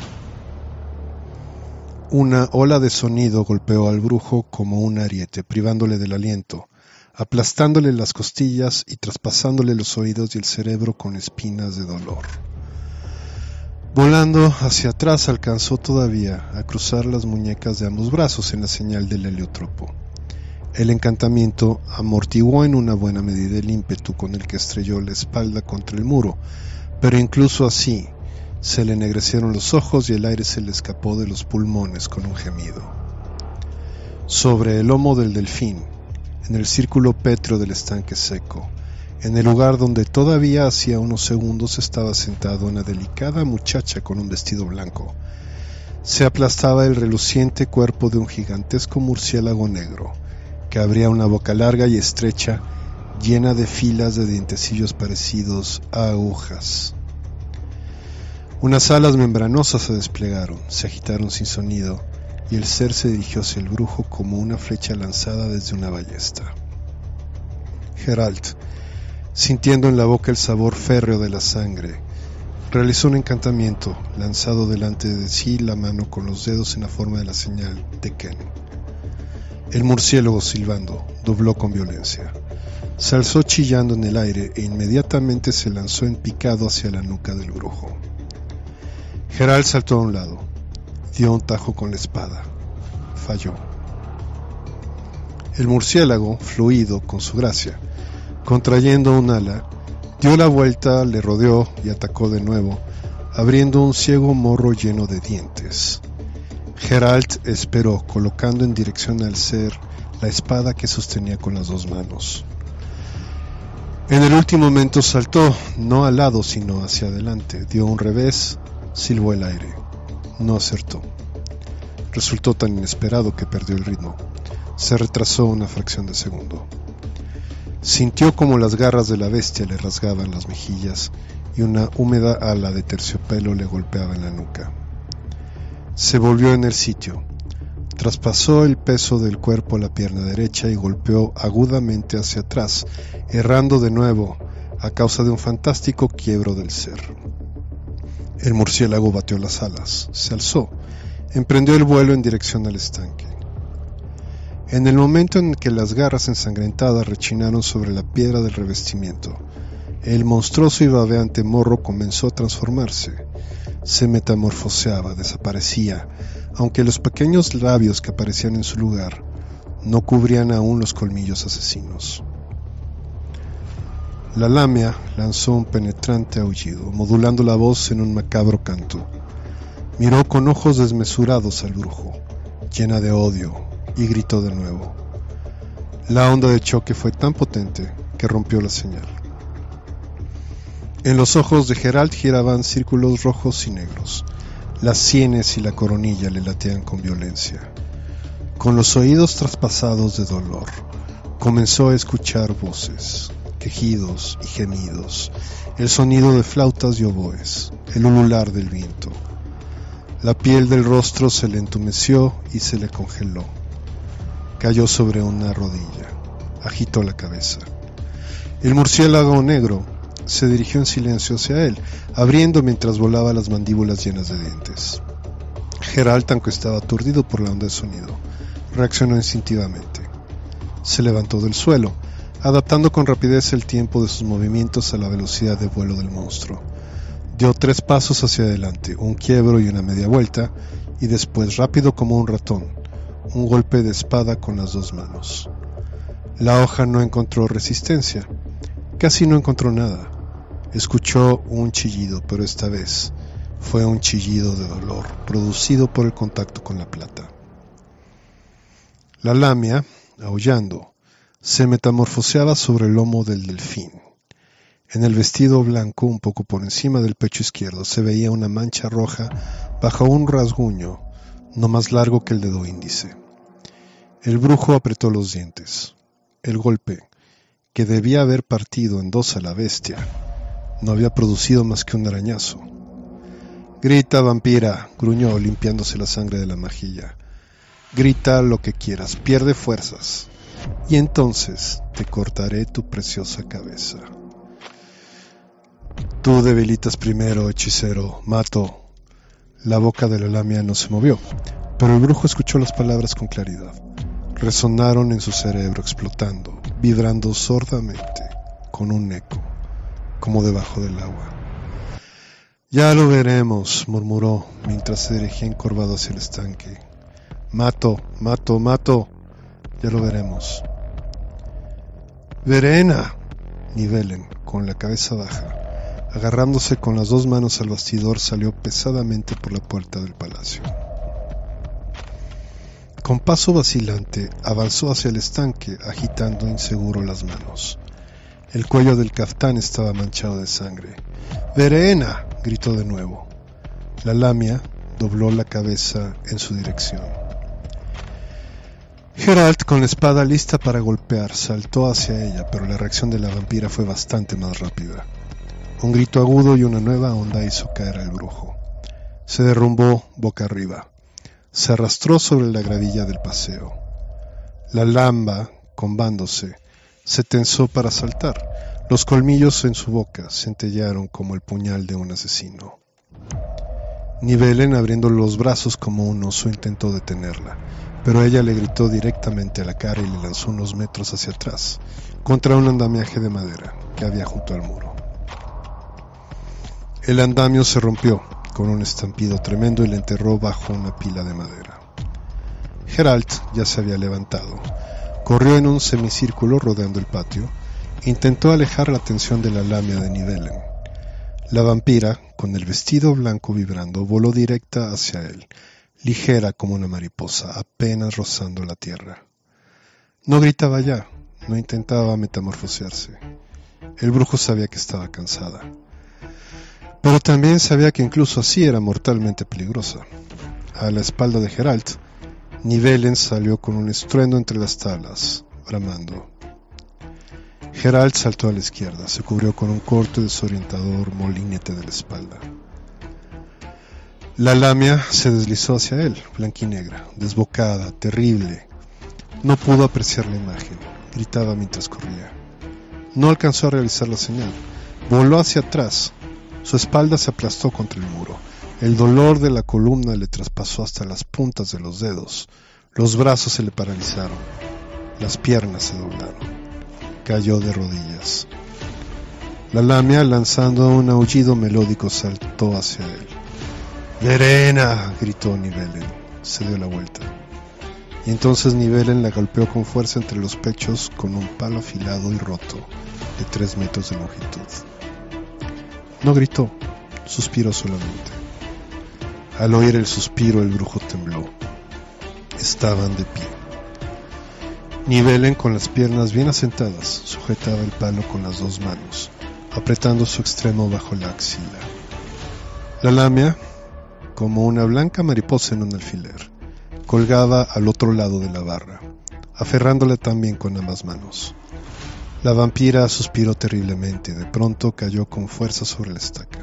Una ola de sonido golpeó al brujo como un ariete, privándole del aliento, aplastándole las costillas y traspasándole los oídos y el cerebro con espinas de dolor. Volando hacia atrás alcanzó todavía a cruzar las muñecas de ambos brazos en la señal del heliotropo. El encantamiento amortiguó en una buena medida el ímpetu con el que estrelló la espalda contra el muro, pero incluso así se le ennegrecieron los ojos y el aire se le escapó de los pulmones con un gemido. Sobre el lomo del delfín, en el círculo pétreo del estanque seco, en el lugar donde todavía hacía unos segundos estaba sentada una delicada muchacha con un vestido blanco, se aplastaba el reluciente cuerpo de un gigantesco murciélago negro, que abría una boca larga y estrecha, llena de filas de dientecillos parecidos a agujas. Unas alas membranosas se desplegaron, se agitaron sin sonido, y el ser se dirigió hacia el brujo como una flecha lanzada desde una ballesta. Geralt, sintiendo en la boca el sabor férreo de la sangre, realizó un encantamiento, lanzado delante de sí la mano con los dedos en la forma de la señal de Ken. El murciélago, silbando, dobló con violencia. Se alzó chillando en el aire e inmediatamente se lanzó en picado hacia la nuca del brujo. Geralt saltó a un lado, dio un tajo con la espada. Falló. El murciélago, fluido con su gracia, contrayendo un ala, dio la vuelta, le rodeó y atacó de nuevo, abriendo un ciego morro lleno de dientes. Geralt esperó, colocando en dirección al ser la espada que sostenía con las dos manos. En el último momento saltó, no al lado sino hacia adelante, dio un revés, silbó el aire. No acertó. Resultó tan inesperado que perdió el ritmo. Se retrasó una fracción de segundo. Sintió como las garras de la bestia le rasgaban las mejillas y una húmeda ala de terciopelo le golpeaba en la nuca. Se volvió en el sitio. Traspasó el peso del cuerpo a la pierna derecha y golpeó agudamente hacia atrás, errando de nuevo a causa de un fantástico quiebro del ser. El murciélago batió las alas, se alzó, emprendió el vuelo en dirección al estanque. En el momento en que las garras ensangrentadas rechinaron sobre la piedra del revestimiento, el monstruoso y babeante morro comenzó a transformarse. Se metamorfoseaba, desaparecía, aunque los pequeños labios que aparecían en su lugar no cubrían aún los colmillos asesinos. La lamia lanzó un penetrante aullido, modulando la voz en un macabro canto. Miró con ojos desmesurados al brujo, llena de odio, y gritó de nuevo. La onda de choque fue tan potente que rompió la señal. En los ojos de Geralt giraban círculos rojos y negros. Las sienes y la coronilla le latían con violencia. Con los oídos traspasados de dolor, comenzó a escuchar voces, quejidos y gemidos, el sonido de flautas y oboes, el ulular del viento. La piel del rostro se le entumeció y se le congeló. Cayó sobre una rodilla, agitó la cabeza. El murciélago negro se dirigió en silencio hacia él, abriendo mientras volaba las mandíbulas llenas de dientes. Geralt, aunque estaba aturdido por la onda de sonido, reaccionó instintivamente. Se levantó del suelo, adaptando con rapidez el tiempo de sus movimientos a la velocidad de vuelo del monstruo. Dio tres pasos hacia adelante, un quiebro y una media vuelta, y después, rápido como un ratón, un golpe de espada con las dos manos. La hoja no encontró resistencia, casi no encontró nada. Escuchó un chillido, pero esta vez fue un chillido de dolor, producido por el contacto con la plata. La lamia, aullando, se metamorfoseaba sobre el lomo del delfín. En el vestido blanco, un poco por encima del pecho izquierdo, se veía una mancha roja bajo un rasguño no más largo que el dedo índice. El brujo apretó los dientes. El golpe, que debía haber partido en dos a la bestia, no había producido más que un arañazo. «Grita, vampira», gruñó, limpiándose la sangre de la mejilla. «Grita lo que quieras, pierde fuerzas, y entonces te cortaré tu preciosa cabeza». «Tú debilitas primero, hechicero, mato». La boca de la lamia no se movió, pero el brujo escuchó las palabras con claridad. Resonaron en su cerebro, explotando, vibrando sordamente, con un eco, como debajo del agua. «Ya lo veremos», murmuró, mientras se dirigía encorvado hacia el estanque. «Mato, mato, mato, ya lo veremos». «Verena», Nivellen, con la cabeza baja, agarrándose con las dos manos al bastidor, salió pesadamente por la puerta del palacio. Con paso vacilante, avanzó hacia el estanque, agitando inseguro las manos. El cuello del caftán estaba manchado de sangre. «¡Verena!», gritó de nuevo. La lamia dobló la cabeza en su dirección. Geralt, con la espada lista para golpear, saltó hacia ella, pero la reacción de la vampira fue bastante más rápida. Un grito agudo y una nueva onda hizo caer al brujo. Se derrumbó boca arriba. Se arrastró sobre la gravilla del paseo. La lamba, combándose, Se tensó para saltar. Los colmillos en su boca centellaron como el puñal de un asesino. Nivellen, abriendo los brazos como un oso, intentó detenerla, pero ella le gritó directamente a la cara y le lanzó unos metros hacia atrás, contra un andamiaje de madera que había junto al muro. El andamio se rompió con un estampido tremendo y la enterró bajo una pila de madera. Geralt ya se había levantado. Corrió en un semicírculo rodeando el patio. Intentó alejar la atención de la lamia de Nivellen. La vampira, con el vestido blanco vibrando, voló directa hacia él, ligera como una mariposa, apenas rozando la tierra. No gritaba ya, no intentaba metamorfosearse. El brujo sabía que estaba cansada. Pero también sabía que incluso así era mortalmente peligrosa. A la espalda de Geralt, Nivellen salió con un estruendo entre las tablas, bramando. Geralt saltó a la izquierda, se cubrió con un corto y desorientador molinete de la espalda. La lamia se deslizó hacia él, blanquinegra, desbocada, terrible. No pudo apreciar la imagen, gritaba mientras corría. No alcanzó a realizar la señal, voló hacia atrás. Su espalda se aplastó contra el muro. El dolor de la columna le traspasó hasta las puntas de los dedos. Los brazos se le paralizaron. Las piernas se doblaron. Cayó de rodillas. La lamia, lanzando un aullido melódico, saltó hacia él. ¡Verena!, gritó Nivellen. Se dio la vuelta. Y entonces Nivellen la golpeó con fuerza entre los pechos con un palo afilado y roto de tres metros de longitud. No gritó, suspiró solamente. Al oír el suspiro, el brujo tembló. Estaban de pie. Nivellen, con las piernas bien asentadas, sujetaba el palo con las dos manos, apretando su extremo bajo la axila. La lamia, como una blanca mariposa en un alfiler, colgaba al otro lado de la barra, aferrándola también con ambas manos. La vampira suspiró terriblemente y de pronto cayó con fuerza sobre la estaca.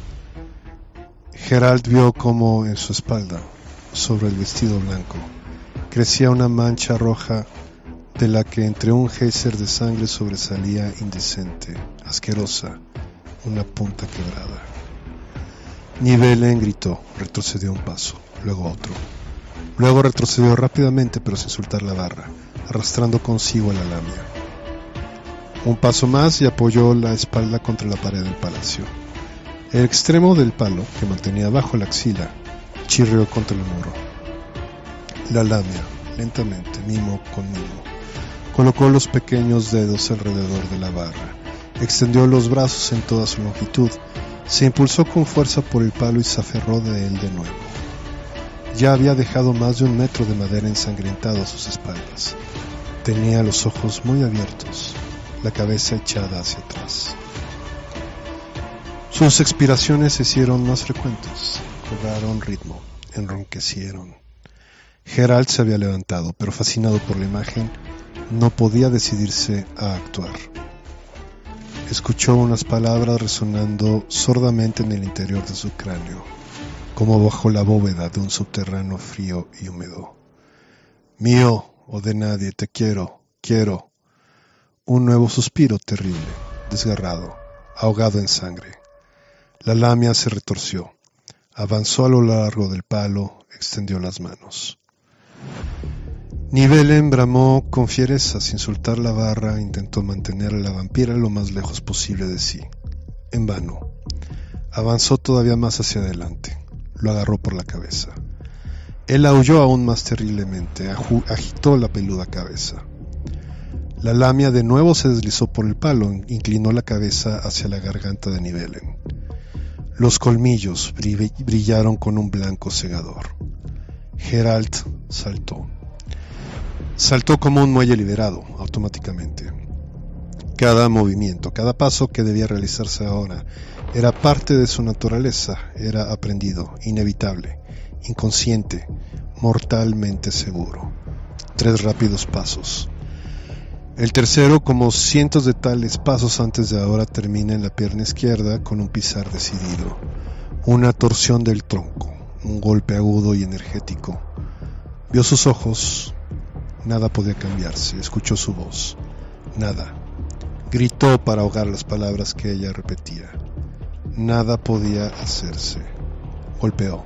Geralt vio cómo en su espalda, sobre el vestido blanco, crecía una mancha roja de la que entre un geyser de sangre sobresalía indecente, asquerosa, una punta quebrada. Nivellen gritó, retrocedió un paso, luego otro. Luego retrocedió rápidamente pero sin soltar la barra, arrastrando consigo a la lamia. Un paso más y apoyó la espalda contra la pared del palacio. El extremo del palo, que mantenía bajo la axila, chirrió contra el muro. La lamia, lentamente, mimo con mimo, colocó los pequeños dedos alrededor de la barra, extendió los brazos en toda su longitud, se impulsó con fuerza por el palo y se aferró de él de nuevo. Ya había dejado más de un metro de madera ensangrentado a sus espaldas. Tenía los ojos muy abiertos, la cabeza echada hacia atrás. Sus expiraciones se hicieron más frecuentes, cobraron ritmo, enronquecieron. Geralt se había levantado, pero fascinado por la imagen, no podía decidirse a actuar. Escuchó unas palabras resonando sordamente en el interior de su cráneo, como bajo la bóveda de un subterráneo frío y húmedo. Mío, o de nadie, te quiero, quiero. Un nuevo suspiro terrible, desgarrado, ahogado en sangre. La lamia se retorció, avanzó a lo largo del palo, extendió las manos. Nivellen bramó con fiereza, sin soltar la barra, intentó mantener a la vampira lo más lejos posible de sí. En vano. Avanzó todavía más hacia adelante, lo agarró por la cabeza. Él aulló aún más terriblemente, agitó la peluda cabeza. La lamia de nuevo se deslizó por el palo, inclinó la cabeza hacia la garganta de Nivellen. Los colmillos brillaron con un blanco cegador. Geralt saltó. Saltó como un muelle liberado, automáticamente. Cada movimiento, cada paso que debía realizarse ahora, era parte de su naturaleza, era aprendido, inevitable, inconsciente, mortalmente seguro. Tres rápidos pasos. El tercero, como cientos de tales pasos antes de ahora, termina en la pierna izquierda con un pisar decidido, una torsión del tronco, un golpe agudo y energético. Vio sus ojos, nada podía cambiarse, escuchó su voz. Nada. Gritó para ahogar las palabras que ella repetía. Nada podía hacerse. Golpeó.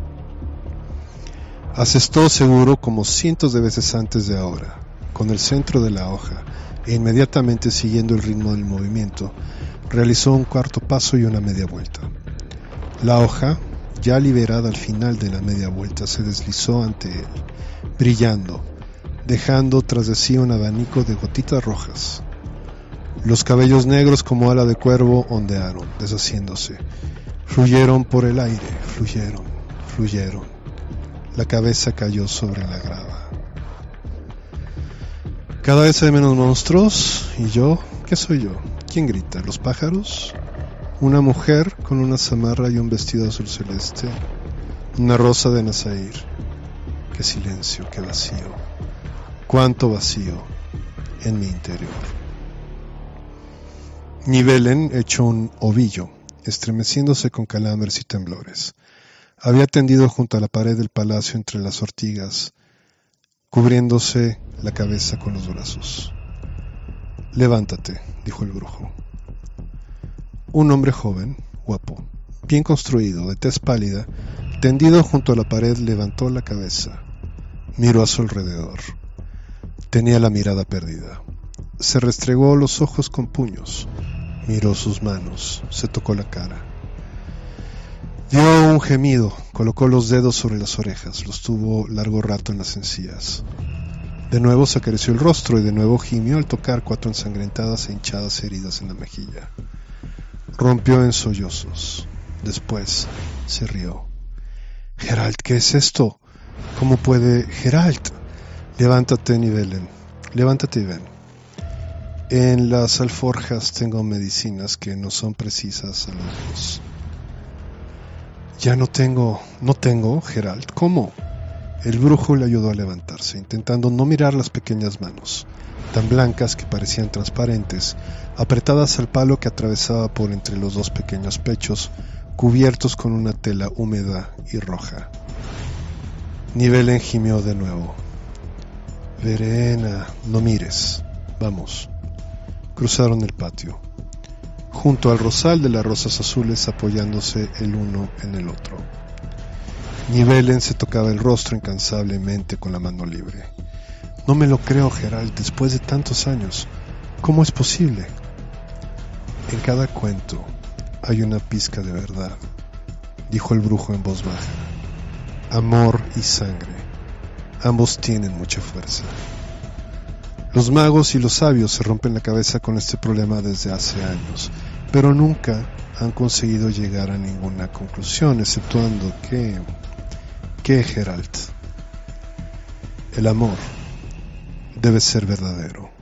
Asestó seguro como cientos de veces antes de ahora, con el centro de la hoja, e inmediatamente siguiendo el ritmo del movimiento, realizó un cuarto paso y una media vuelta. La hoja, ya liberada al final de la media vuelta, se deslizó ante él, brillando, dejando tras de sí un abanico de gotitas rojas. Los cabellos negros como ala de cuervo ondearon, deshaciéndose. Fluyeron por el aire, fluyeron, fluyeron. La cabeza cayó sobre la grava. Cada vez hay menos monstruos. ¿Y yo? ¿Qué soy yo? ¿Quién grita? ¿Los pájaros? Una mujer con una zamarra y un vestido azul celeste. Una rosa de Nazair. Qué silencio, qué vacío. Cuánto vacío en mi interior. Nivellen echó un ovillo, estremeciéndose con calambres y temblores. Había tendido junto a la pared del palacio entre las ortigas, cubriéndose la cabeza con los brazos. «Levántate», dijo el brujo. Un hombre joven, guapo, bien construido, de tez pálida, tendido junto a la pared, levantó la cabeza. Miró a su alrededor. Tenía la mirada perdida. Se restregó los ojos con puños. Miró sus manos. Se tocó la cara. Dio un gemido. Colocó los dedos sobre las orejas. Los tuvo largo rato en las encías. De nuevo se acarició el rostro y de nuevo gimió al tocar cuatro ensangrentadas e hinchadas heridas en la mejilla. Rompió en sollozos. Después se rió. «Geralt, ¿qué es esto? ¿Cómo puede...? Geralt, levántate, Nivellen. Levántate y ven. En las alforjas tengo medicinas que no son precisas a los dos». «Ya no tengo... no tengo, Geralt. ¿Cómo?» El brujo le ayudó a levantarse, intentando no mirar las pequeñas manos, tan blancas que parecían transparentes, apretadas al palo que atravesaba por entre los dos pequeños pechos, cubiertos con una tela húmeda y roja. Nivellen gimió de nuevo. «Verena, no mires. Vamos». Cruzaron el patio, junto al rosal de las rosas azules, apoyándose el uno en el otro. Nivellen se tocaba el rostro incansablemente con la mano libre. «No me lo creo, Geralt, después de tantos años. ¿Cómo es posible?» «En cada cuento hay una pizca de verdad», dijo el brujo en voz baja. «Amor y sangre, ambos tienen mucha fuerza. Los magos y los sabios se rompen la cabeza con este problema desde hace años, pero nunca han conseguido llegar a ninguna conclusión, exceptuando que... que Geralt, el amor debe ser verdadero».